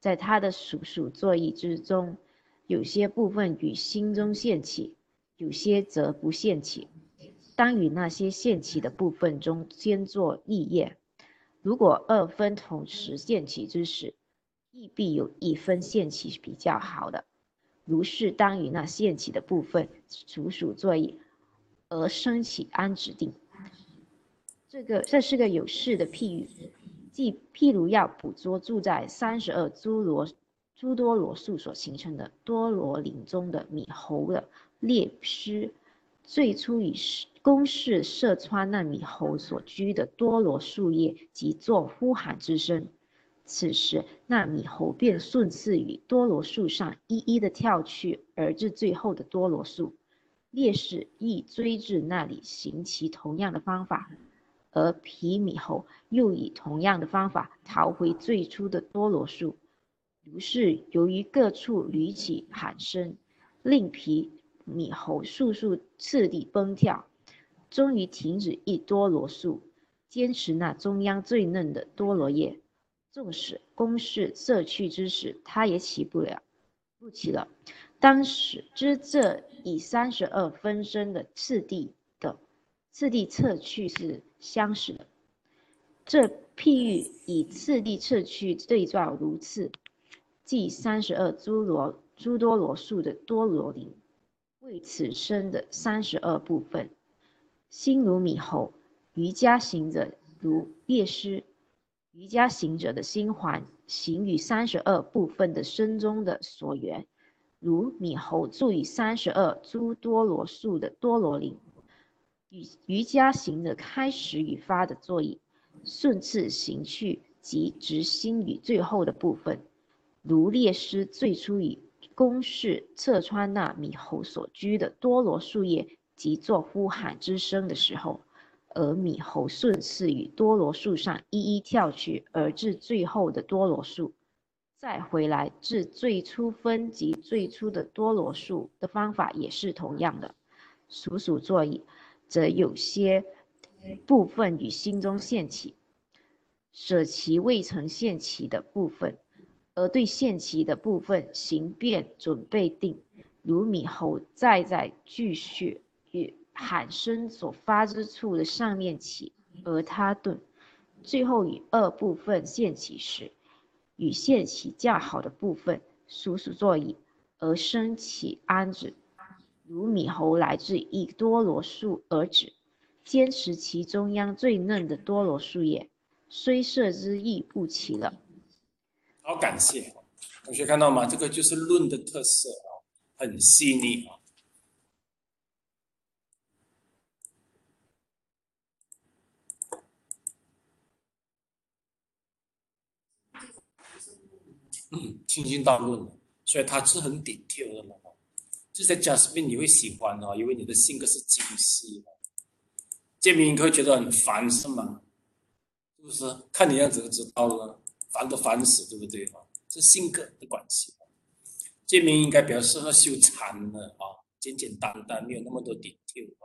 在他的属属作意之中，有些部分与心中现起，有些则不现起。当与那些现起的部分中兼作意业。如果二分同时现起之时，亦必有一分现起比较好的。如是当与那现起的部分属属作意，而生起安止定。这是个有事的譬喻，即譬如要捕捉住在32诸多罗树所形成的多罗林中的猕猴的猎狮，最初以公式射穿那猕猴所居的多罗树叶及作呼喊之声。此时那猕猴便顺次于多罗树上一一的跳去，而至最后的多罗树。猎士亦追至那里，行其同样的方法，而皮猕猴又以同样的方法逃回最初的多罗树。如是由于各处屡起喊声，令皮猕猴速次第蹦跳，终于停止一多罗树，坚持那中央最嫩的多罗叶。纵使公式射去之时，它也不起了。当时之这以32分身的次第测去是相似的。这譬喻以次第测去对照如次，即32诸多罗树的多罗林，为此生的32部分。心如猕猴，瑜伽行者如猎狮。瑜伽行者的心环行于32部分的身中的所缘，如猕猴住于32诸多罗树的多罗林。瑜伽行者开始与发的作意，顺次行去，即直心于最后的部分，如猎狮最初以弓势刺穿那猕猴所居的多罗树叶及作呼喊之声的时候，而猕猴顺次于多罗树上一一跳去，而至最后的多罗树，再回来至最初分及最初的多罗树的方法也是同样的。属属作意，则有些部分与心中现起，舍其未曾现起的部分，而对现起的部分行变准备定，如猕猴在继续与喊声所发之处的上面起，而他顿，最后与二部分现起时，与现起较好的部分属属作意，而生起安止。如猕猴来自一多罗树而止，坚持其中央最嫩的多罗树叶，虽射之亦不起了。 好，感谢同学看到吗？这个就是论的特色啊，很细腻啊。清新大论，所以它是很顶贴的嘛。这些 Jasmine 你会喜欢哦，因为你的性格是精细。建明会觉得很烦是吗？是不是？看你样子就知道了，烦都烦死，对不对？这性格的关系。建明应该比较适合修禅的啊，简简单单，没有那么多顶贴啊。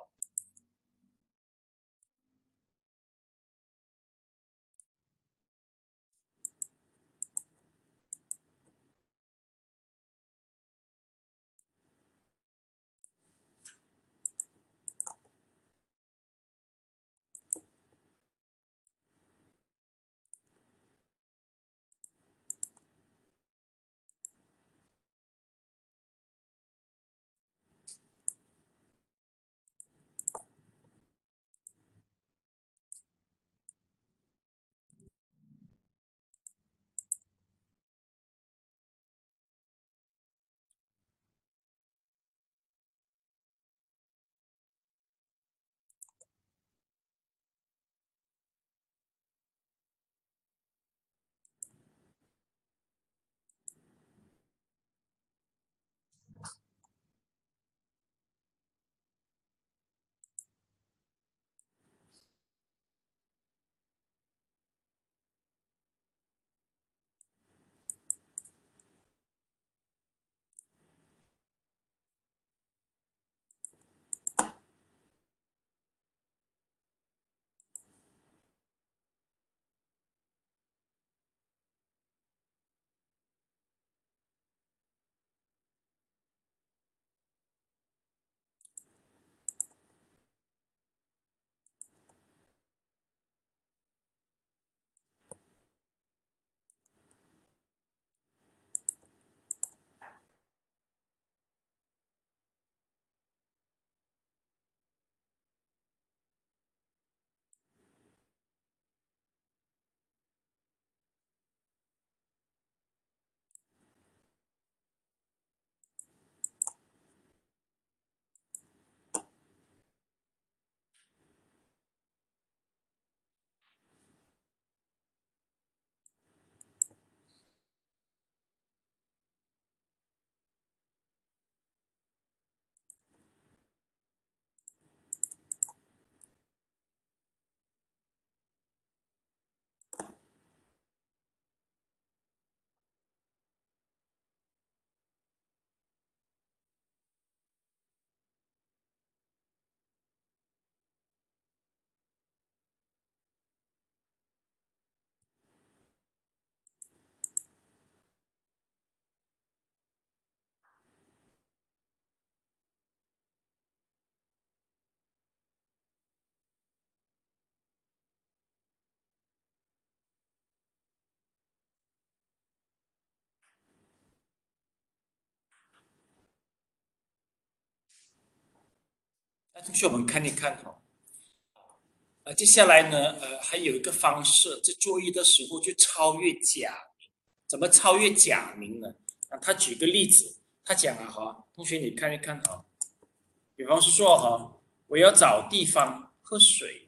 同学我们看一看哈。接下来呢，还有一个方式，在作业的时候就超越假名。怎么超越假名呢？他举个例子，他讲啊哈，同学你看一看哈，比方说哈，我要找地方喝水。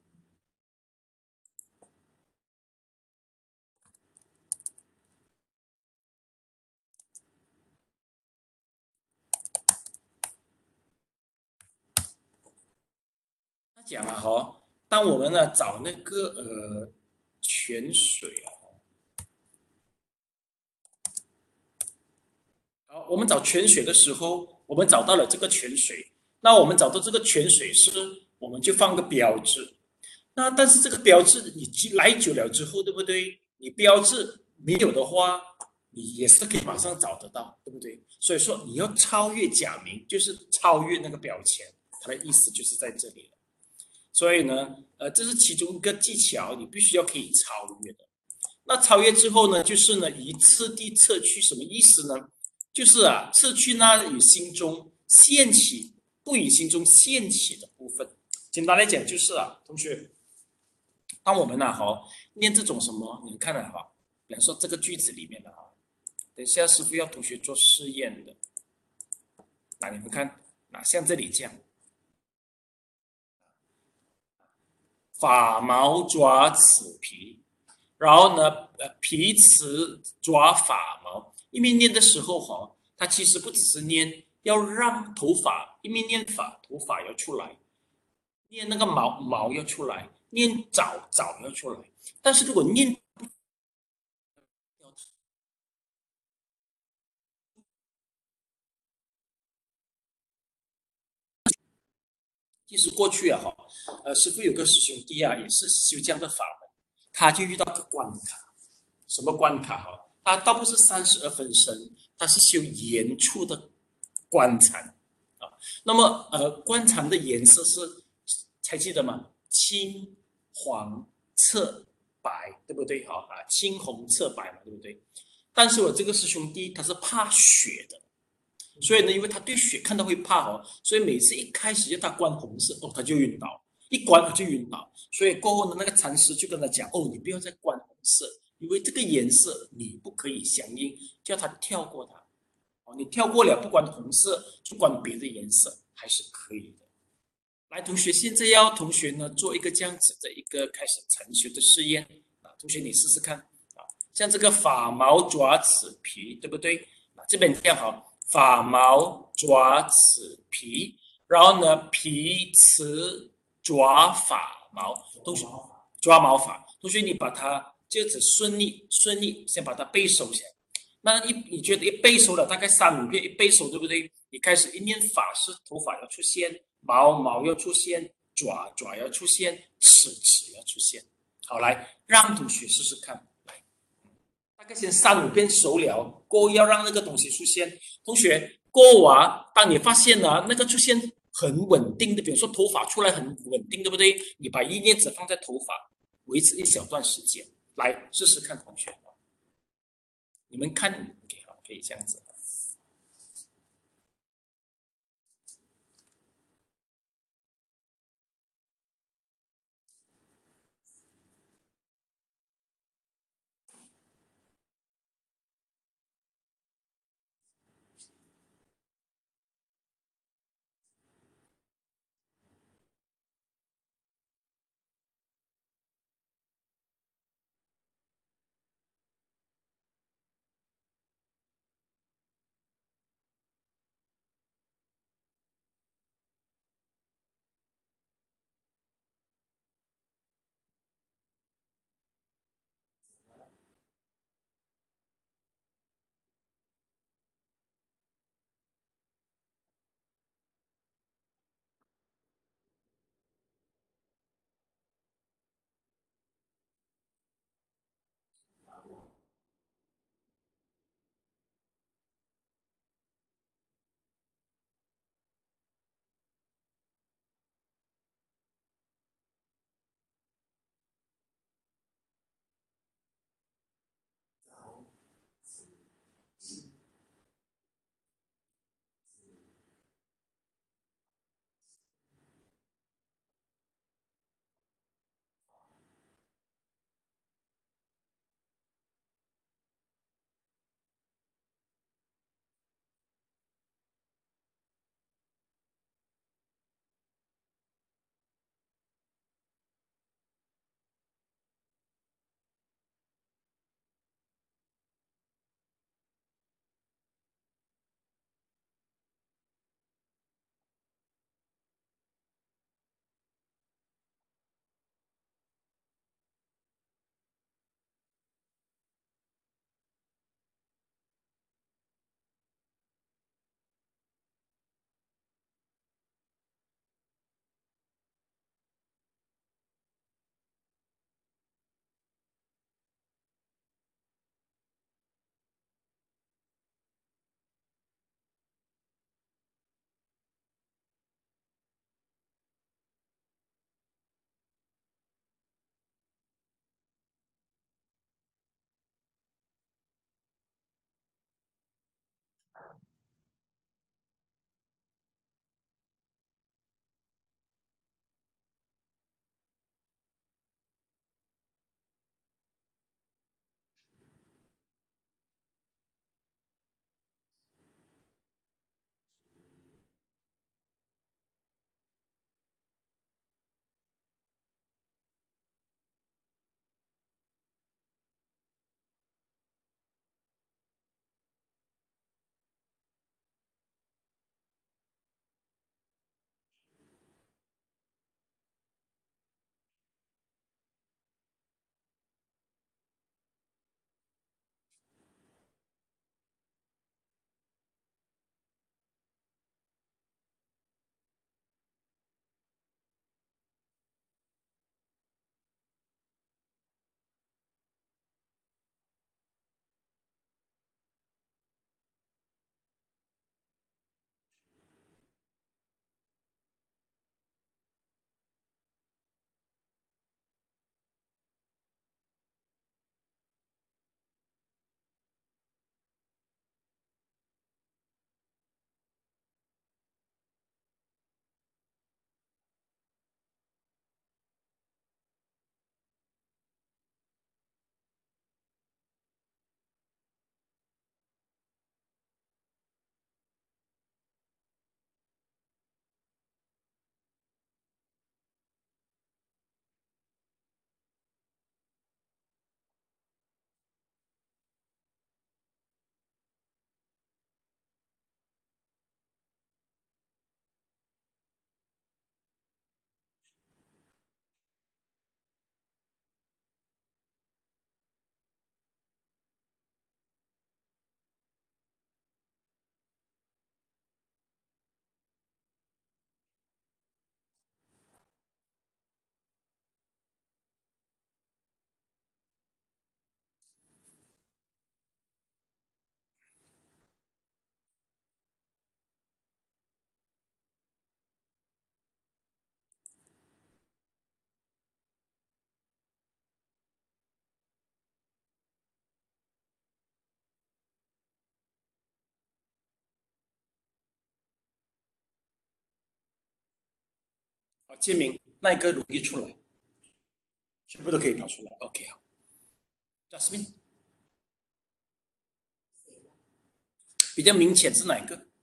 他讲啊哈，当我们呢找那个泉水啊。好，我们找泉水的时候，我们找到了这个泉水。那我们找到这个泉水是，我们就放个标志。那但是这个标志你来久了之后，对不对？你标志没有的话，你也是可以马上找得到，对不对？所以说你要超越假名，就是超越那个标签，它的意思就是在这里了。所以呢，这是其中一个技巧，你必须要可以超越的。那超越之后呢，就是呢，以次第测去，什么意思呢？就是啊，测去呢与心中现起，不与心中现起的部分。简单来讲就是啊，同学，当我们呢念这种什么，你看了哈，比方说这个句子里面的哈，等下师傅要同学做试验的，那你们看，像这里这样，发毛抓齿皮。然后呢，皮齿抓发毛，一面念的时候哈，它其实不只是念，要让头发一面念头发要出来，念那个毛要出来，念爪要出来。但是如果念其实过去啊哈，师傅有个师兄弟啊，也是修这样的法门，他就遇到个关卡，什么关卡哈？他倒不是32分身，他是修言处的观禅啊。那么观禅的颜色是还记得吗？青、黄、赤、白，对不对？好啊，青红赤白嘛，对不对？但是我这个师兄弟他是怕血的，所以呢，因为他对血看到会怕哦，所以每次一开始要他关红色哦，他就晕倒，一关他就晕倒。所以过后呢，那个禅师就跟他讲哦，你不要再关红色，因为这个颜色你不可以响应，叫他跳过它。哦，你跳过了，不管红色，就关别的颜色还是可以的。来，同学，现在要同学呢做一个这样子的一个开始禅修的试验啊，同学你试试看啊，像这个发毛爪齿皮，对不对？啊，这边这样好，发毛爪齿皮，然后呢皮齿爪发毛，同学抓毛发，同学你把它这样子顺利先把它背熟起来。那你觉得一背熟了，大概3-5遍一背熟，对不对？你开始一念法是头发要出现，毛要出现，爪要出现，齿要出现。好，来让同学试试看，来，大概先3-5遍熟了，过后要让那个东西出现。同学，过后啊，当你发现了那个出现很稳定的，比如说头发出来很稳定，对不对？你把意念纸放在头发，维持一小段时间，来试试看，同学。你们看，OK，好，可以这样子。 签名那一个容易出来？全部都可以跑出来。OK， 好。Jasmine， 比较明显是哪一个？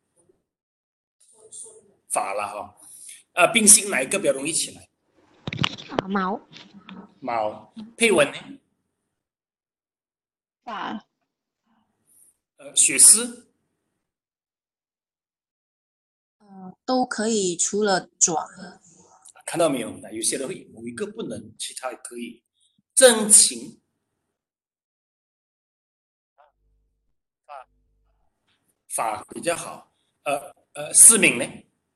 法了哈。冰心哪一个比较容易起来？ 毛。 毛。佩文呢？ 法。 雪丝。 都可以，除了爪。 看到没有？有些人会某一个不能，其他也可以。真情。法比较好。思敏呢？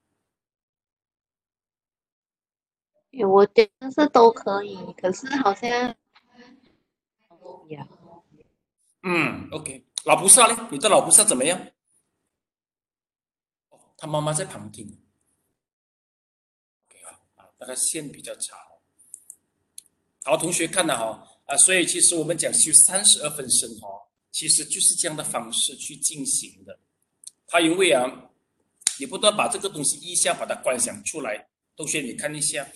我觉得是都可以，可是好像 OK。老菩萨呢？你的老菩萨怎么样？他妈妈在旁听。OK 那个线比较长。好，同学看了所以其实我们讲修32分身其实就是这样的方式去进行的。他因为你不断把这个东西意象把它观想出来。同学你看一下，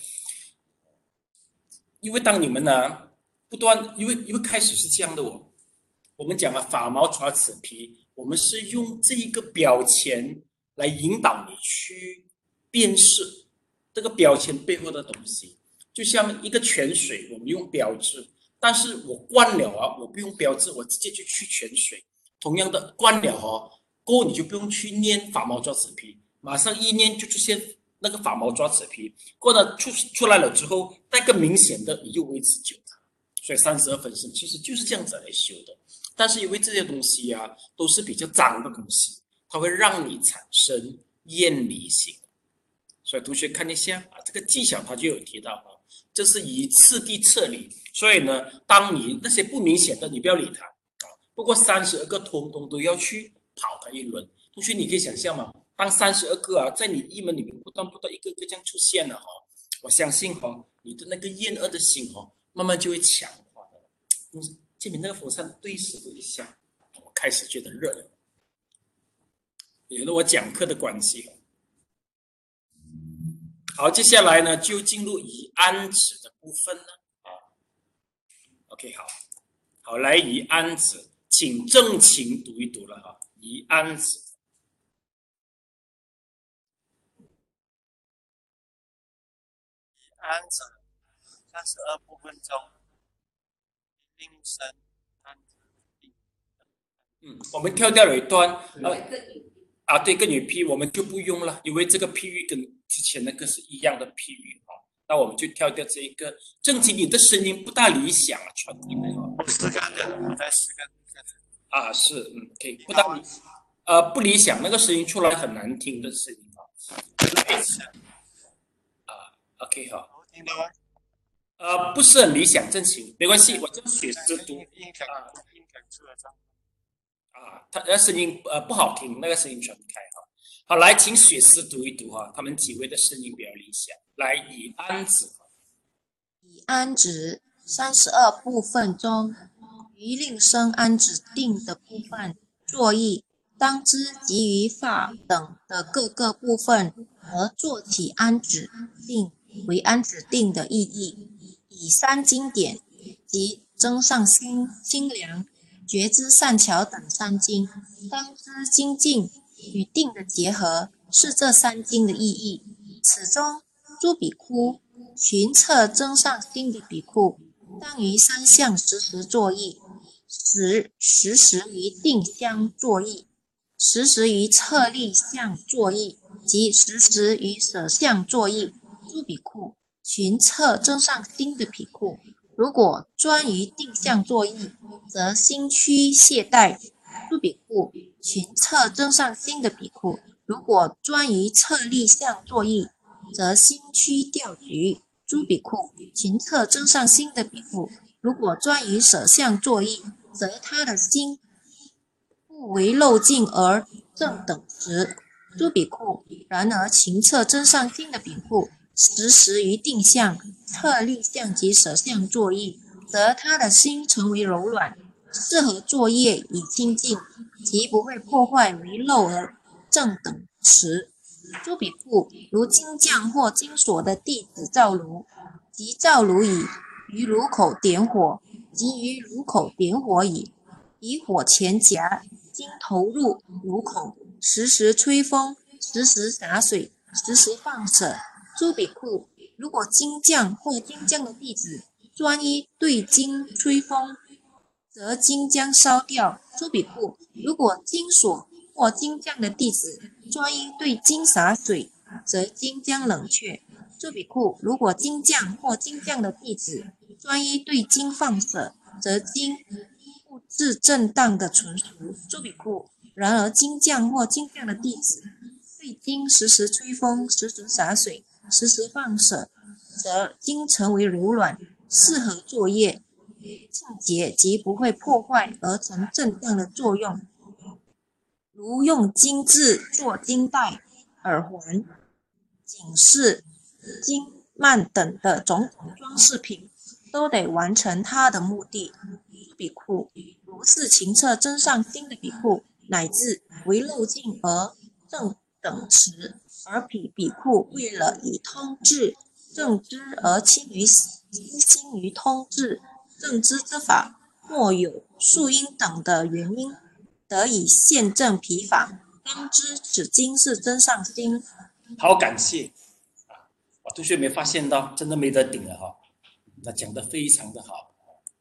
因为当你们不断，因为开始是这样的我们讲法毛传此皮，我们是用这一个标签来引导你去辨识这个标签背后的东西。就像一个泉水，我们用标志，但是我灌了我不用标志，我直接就去泉水。同样的，灌了过后你就不用去念法毛抓此皮，马上一念就出现那个法毛抓此皮，过了出来了之后，那个明显的你就维持久它。所以32分身其实就是这样子来修的。但是因为这些东西都是比较脏的东西，它会让你产生厌离心。所以同学看一下这个技巧它就有提到这是以次第撤离。所以呢，当你那些不明显的你不要理它不过32个通通都要去跑它一轮。同学你可以想象吗？当32个在你一门里面不断一个个这样出现了我相信你的那个厌恶的心慢慢就会强化的。这边那个风扇对视了一下，我开始觉得热了，有了我讲课的关系好，接下来呢就进入以安止的部分了OK， 好，来以安止，请正勤读一读了以安止。 安止32部分中，令生安止定。 我们跳掉了一段对，跟语譬我们就不用了，因为这个譬喻跟之前那个是一样的譬喻那我们就跳掉这一个。正经你的声音不大理想传进来 4个的，在4个是可以不大不理想，那个声音出来很难听的声音OK 好。 听到吗？ 不是很理想，正情没关系，我叫雪丝读音感出了障他的声音不好听，那个声音传不开好，来，请雪丝读一读他们几位的声音比较理想。来，以安止。 以安止32部分中，于令生安止定的部分作意，当知及于法等的各个部分，而作起安止定为安止定的意义。以3经典即增上心、心量、觉知善巧等3经，当知精进与定的结合，是这3经的意义。此中诸比库寻测增上心的比库，当于3项时作意，时于定相作意，时于测立相作意，及时于舍相作意。诸比库寻测增上心的比库，如果专于定相作意，则心虚懈怠；诸比库寻测增上心的比库，如果专于测立相作意，则心虚掉举；诸比库寻测增上心的比库，如果专于舍相作意，则他的心不为漏尽而正等持。诸比库然而勤测增上心的比库，时于定相、测立相及舍相作意，则他的心成为柔软，适合作业以清净，即不会破坏为漏而正等持。 诸比库，如金匠或金锁的弟子造炉，即造炉以于炉口点火，即于炉口点火以火前夹，经投入炉口，时时吹风，时时洒水，时时放舍。诸比库，如果金匠或金匠的弟子专一对金吹风，则金将烧掉。诸比库，如果金锁或金匠的弟子专一对金洒水，则金将冷却。诸比库，如果金匠或金匠的弟子专一对金放舍，则金不自正当的纯熟。诸比库，然而金匠或金匠的弟子对金时时吹风，时时洒水，时时放舍，则金成为柔软，适合作业，清洁及不会破坏而成正当的作用。如用金质做金带、耳环、颈饰、金幔等的种种装饰品，都得完成它的目的。比库，如是勤测真上心的比库，乃至为漏尽而正等持，而比库为了以通智正知而倾心于通智正知之法，或有树因等的原因，得以现正彼法，当知此经是真上心。 好，感谢啊！我同学没发现到，真的没得顶了哈。他讲的非常的好。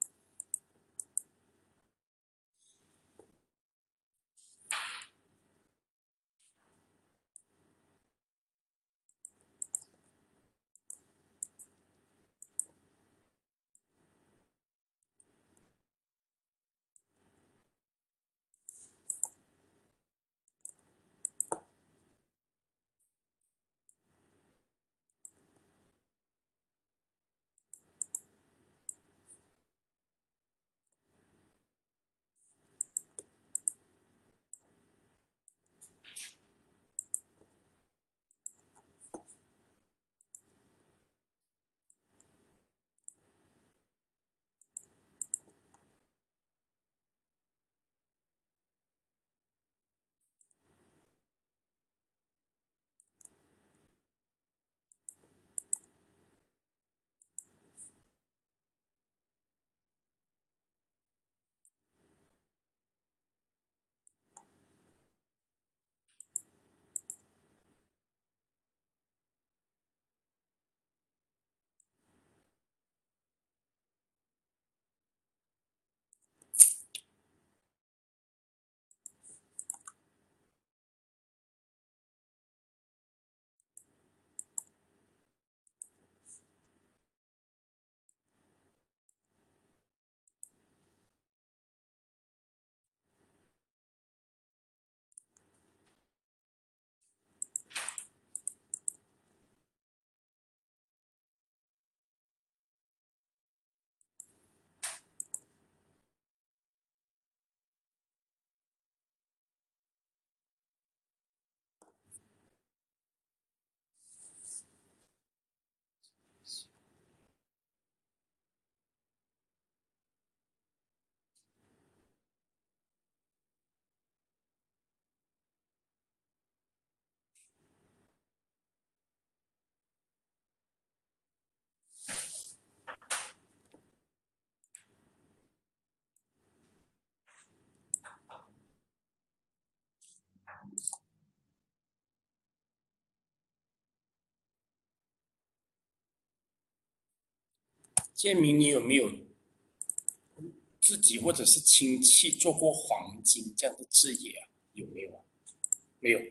建明，你有没有自己或者是亲戚做过黄金这样的置业啊？有没有啊？没有，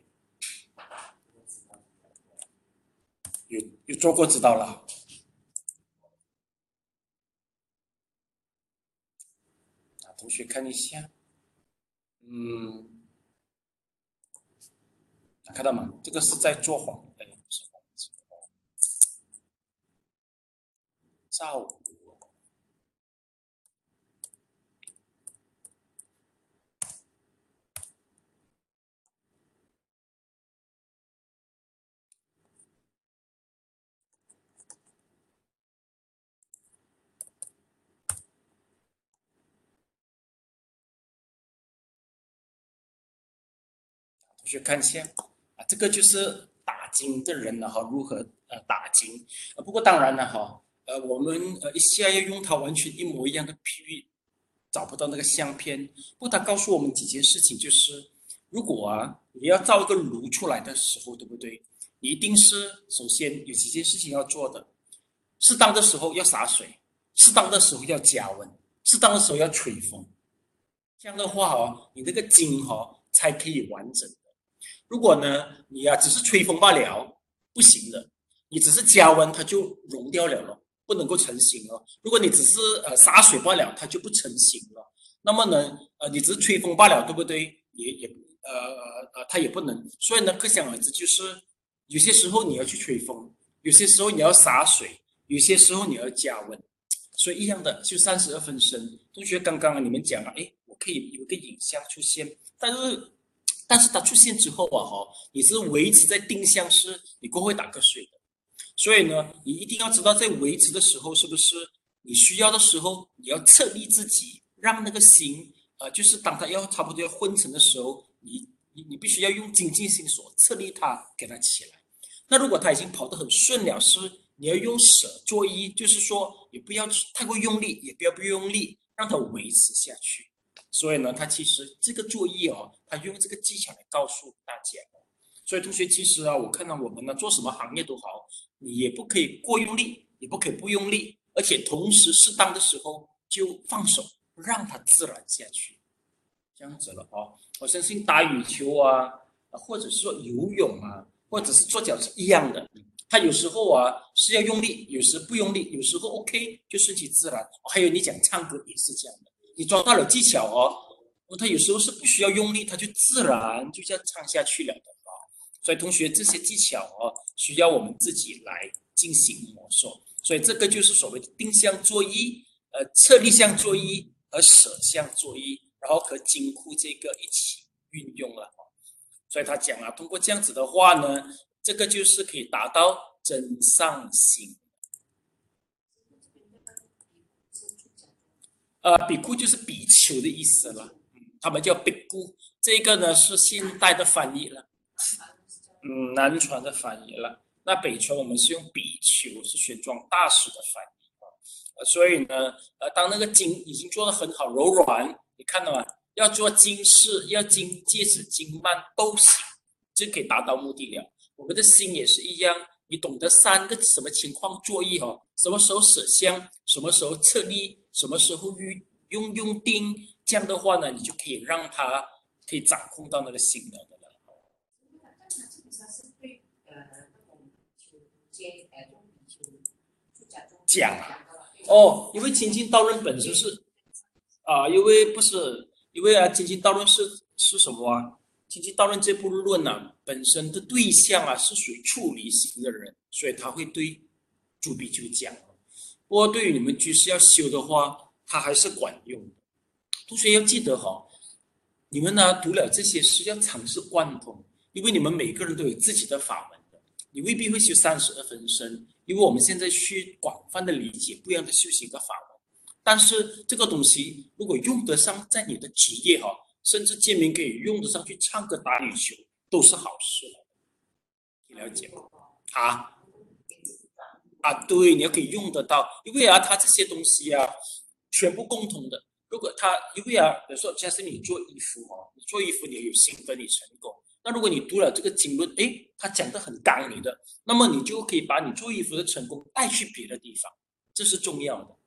有做过知道了。啊，同学看一下，看到吗？这个是在做黄，不是黄金，造炉。同学看一下啊，这个就是打经的人呢如何打经。不过当然了我们一下要用它完全一模一样的譬喻，找不到那个相片。不过他告诉我们几件事情，就是如果你要造一个炉出来的时候，对不对？你一定是首先有几件事情要做的，适当的时候要洒水，适当的时候要加温，适当的时候要吹风。这样的话你那个经才可以完整的。如果呢你只是吹风罢了，不行的。你只是加温，它就融掉了，不能够成型了。如果你只是洒水罢了，它就不成型了。那么呢你只是吹风罢了，对不对？它也不能。所以呢，可想而知，就是有些时候你要去吹风，有些时候你要洒水，有些时候你要加温。所以一样的，就32分身。同学，刚刚你们讲了，我可以有一个影像出现，但是它出现之后你是维持在定向式，你过后会打瞌睡的。所以呢，你一定要知道，在维持的时候，是不是你需要的时候，你要侧立自己，让那个心就是当它差不多要昏沉的时候，你必须要用精进心所侧立它，给它起来。那如果它已经跑得很顺了，是你要用舍作揖，就是说也不要太过用力，也不要不用力，让它维持下去。所以呢，它其实这个作揖它用这个技巧来告诉大家。所以同学，其实我看到我们呢做什么行业都好，你也不可以过用力，也不可以不用力，而且同时适当的时候就放手，让它自然下去，这样子了我相信打羽球或者是说游泳或者是做脚是一样的，它有时候是要用力，有时不用力，有时候 OK 就顺其自然。还有你讲唱歌也是这样的，你抓到了技巧它有时候是不需要用力，它就自然就这样唱下去了的所以同学，这些技巧需要我们自己来进行摸索。所以这个就是所谓的定向作揖、侧立向作揖和舍向作揖，然后和金库这个一起运用了所以他讲通过这样子的话呢，这个就是可以达到真上心。比库就是比丘的意思了，他们叫比库，这个呢是现代的翻译了。南传的翻译了。那北传我们是用比丘，是玄奘大师的翻译所以呢，当那个经已经做得很好柔软，你看到吗？要做经式，要经戒指、经慢都行，就可以达到目的了。我们的心也是一样，你懂得3个什么情况作意什么时候舍相，什么时候侧立，什么时候用定，这样的话呢，你就可以让它可以掌控到那个心了。讲因为清净道论本身是因为不是因为清净道论是什么清净道论这部论本身的对象是属于处离心的人，所以他会对诸比丘讲。不过对于你们居士要修的话，他还是管用的。同学要记得你们读了这些是要尝试贯通，因为你们每个人都有自己的法门的，你未必会修32分身，因为我们现在去广泛的理解不一样的修行的法门。但是这个东西如果用得上在你的职业甚至见面可以用得上去唱歌打羽球，都是好事了。你了解吗？对，你要可以用得到，因为它这些东西全部共同的。如果因为比如说假设你做衣服你做衣服你有心得，你成功。那如果你读了这个经论，他讲得很刚你的，那么你就可以把你做衣服的成功带去别的地方，这是重要的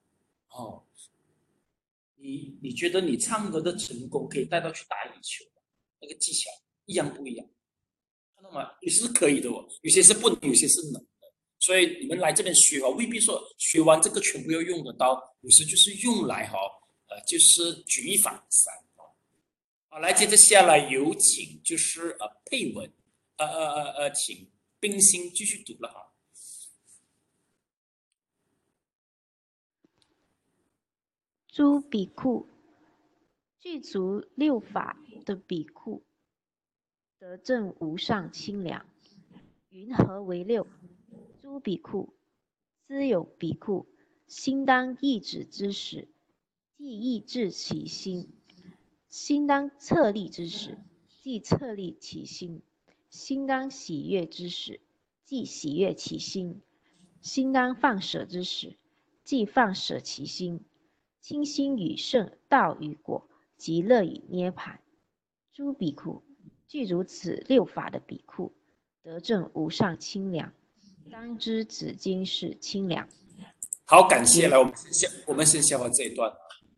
你觉得你唱歌的成功可以带到去打羽球，那个技巧一样不一样？看到吗？有些是可以的有些是不能，有些是能的。所以你们来这边学未必说学完这个全部要用得到，有时就是用来就是举一反三来，接着下来有请就是配文请冰心继续读了诸比库，具足6法的比库，得证无上清凉。云何为6？诸比库，兹有比库，心当抑止之时，即抑制其心；心当侧立之时，即侧立其心；心当喜悦之时， 即喜悦其心。心当放舍之时，即放舍其心。清心与圣道与果，极乐与涅槃。诸比库，具如此六法的比库，得证无上清凉，当知此经是清凉。 好，感谢。来，我们先消化这一段。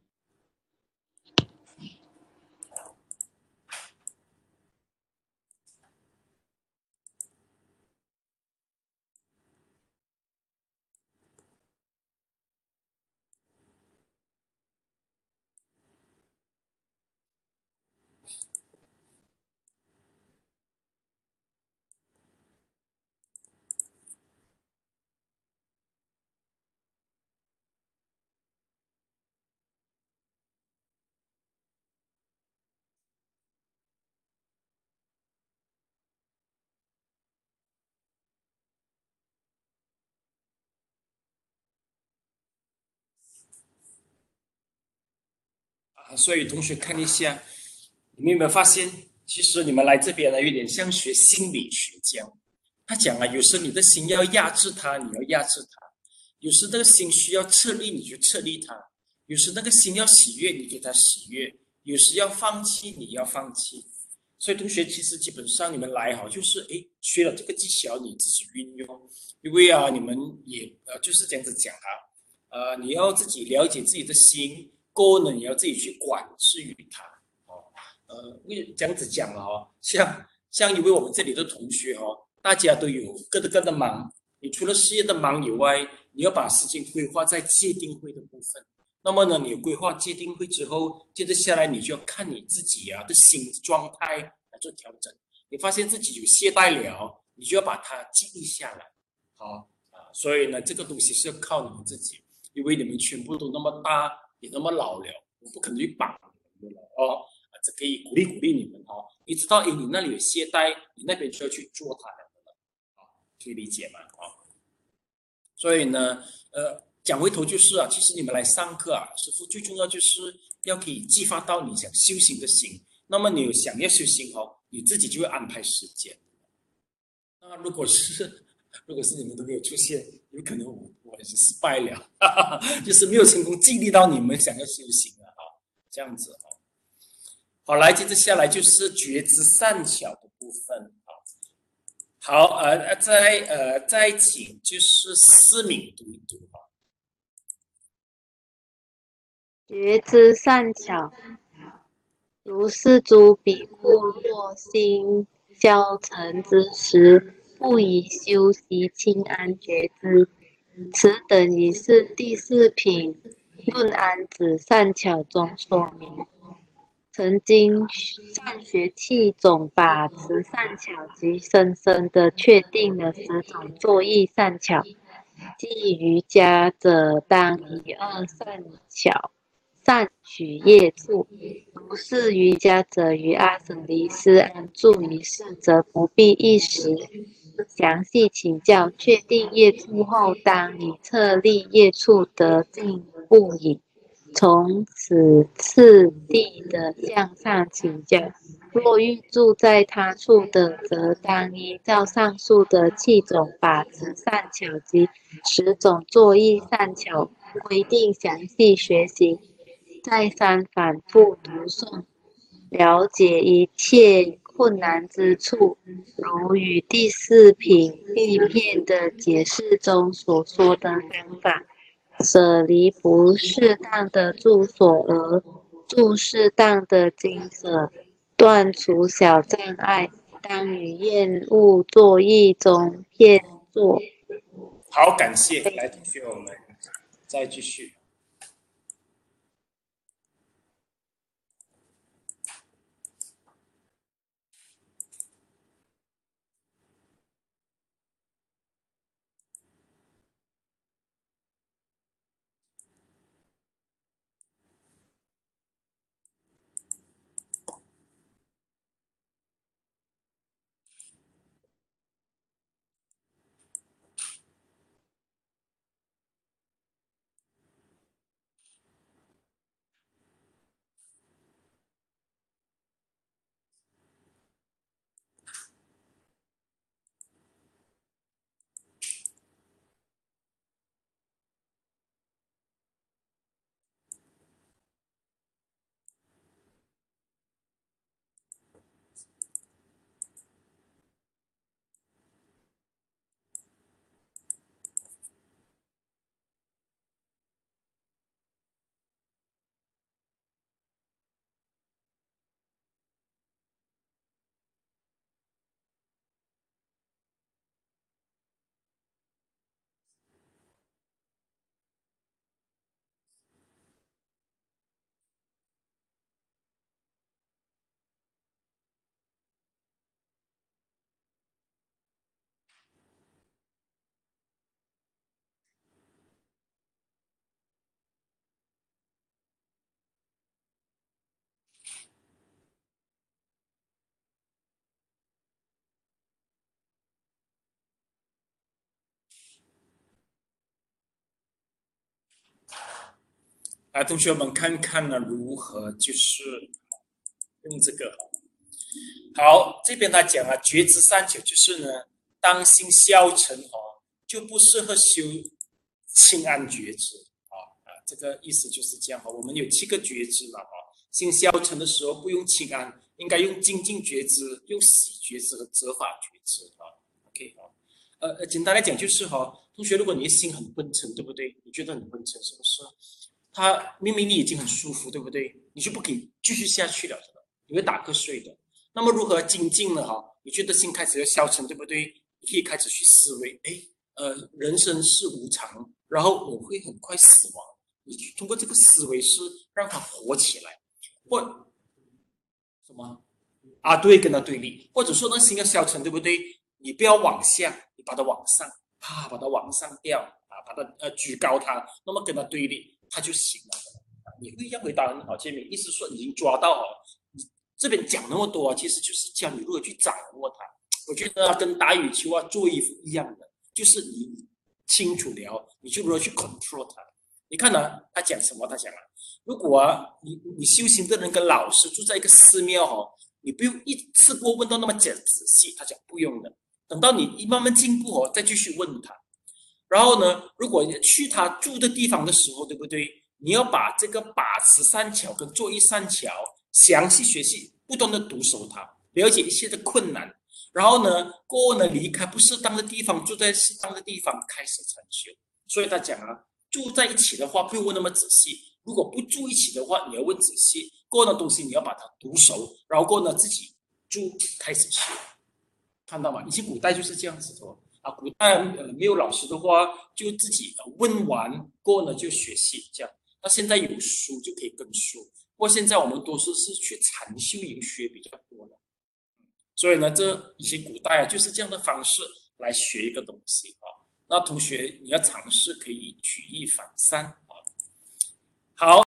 所以同学看一下，你们有没有发现，其实你们来这边呢，有点像学心理学这样。他讲啊，有时你的心要压制它，你要压制它；有时那个心需要撤离，你就撤离它；有时那个心要喜悦，你给它喜悦；有时要放弃，你要放弃。所以同学，其实基本上你们来哈，就是学了这个技巧，你自己运用。因为啊，你们也就是这样子讲哈，你要自己了解自己的心。过后呢，你要自己去管制于它，为这样子讲了像因为我们这里的同学大家都有各的忙，你除了事业的忙以外，你要把时间规划在界定会的部分。那么呢，你规划界定会之后，接着下来你就要看你自己的心状态来做调整。你发现自己有懈怠了，你就要把它记录下来，所以呢，这个东西是要靠你们自己，因为你们全部都那么大。也那么老了，我不可能去绑你们了只可以鼓励你们你知道，你那里有懈怠，你那边就要去做它了可以理解吗？所以呢，讲回头就是其实你们来上课师傅最重要就是要可以激发到你想修行的心。那么你有想要修行你自己就会安排时间。那如果是你们都没有出现，有可能我也是失败了，就是没有成功激励到你们想要修行了这样子好，来接着下来就是觉知善巧的部分好，再请就是思敏读一读觉知善巧，如是诸比库若心消沉之时，不以修习清安觉知。此等已是第四品论安止善巧中说明。曾经善学气种把持善巧及深深的确定了10种作意善巧，即瑜伽者当以2善巧善取业处。如是瑜伽者于阿舍离斯安住一事，则不必一时详细请教，确定业处后，当以策立业处得进步矣。从此次第的向上请教，若欲住在他处的，则当依照上述的气种把持善巧及10种作意善巧规定详细学习，再三反复读诵，了解一切困难之处，如与第4品第1片的解释中所说的方法。舍离不适当的住所，而住适当的精舍，断除小障碍，当于厌恶作意中偏坐。 好，感谢。来，同学，我们再继续。 啊，同学们看看呢，如何就是用这个。好，这边他讲啊，觉知三九就是呢，当心消沉就不适合修清安觉知这个意思就是这样我们有7个觉知嘛心消沉的时候不用清安，应该用精进觉知，用喜觉知和责法觉知OK 简单来讲就是同学，如果你的心很昏沉，对不对？你觉得很昏沉，是不是？他明明你已经很舒服，对不对？你就不可以继续下去了，你会打瞌睡的。那么如何精进呢？你觉得心开始要消沉，对不对？你可以开始去思维，人生是无常，然后我会很快死亡。你通过这个思维是让它活起来，或什么对，跟它对立，或者说那心要消沉，对不对？你不要往下，你把它往上，把它往上吊把它举高它，那么跟它对立，它就行了。你会要回答很好，建明，意思说已经抓到你这边讲那么多其实就是教你如何去掌握它。我觉得跟打羽球做衣服一样的，就是你清楚了，你就如何去 control 它。你看他讲什么？他讲如果你修行的人跟老师住在一个寺庙你不用一次过问到那么仔细，他讲不用的，等到你慢慢进步再继续问他。然后呢，如果去他住的地方的时候，对不对？你要把这个把持善巧跟作意善巧详细学习，不断的读熟它，了解一切的困难。然后呢，过后呢离开不适当的地方，住在适当的地方开始禅修。所以他讲住在一起的话不用问那么仔细，如果不住一起的话，你要问仔细。过后的东西你要把它读熟，然后过后呢自己住开始学，看到吗？以前古代就是这样子的古代没有老师的话，就自己问完过后呢就学习这样。那现在有书就可以跟书，不过现在我们多数是去禅修营学比较多了。所以呢，这以前古代就是这样的方式来学一个东西那同学你要尝试可以举一反三好。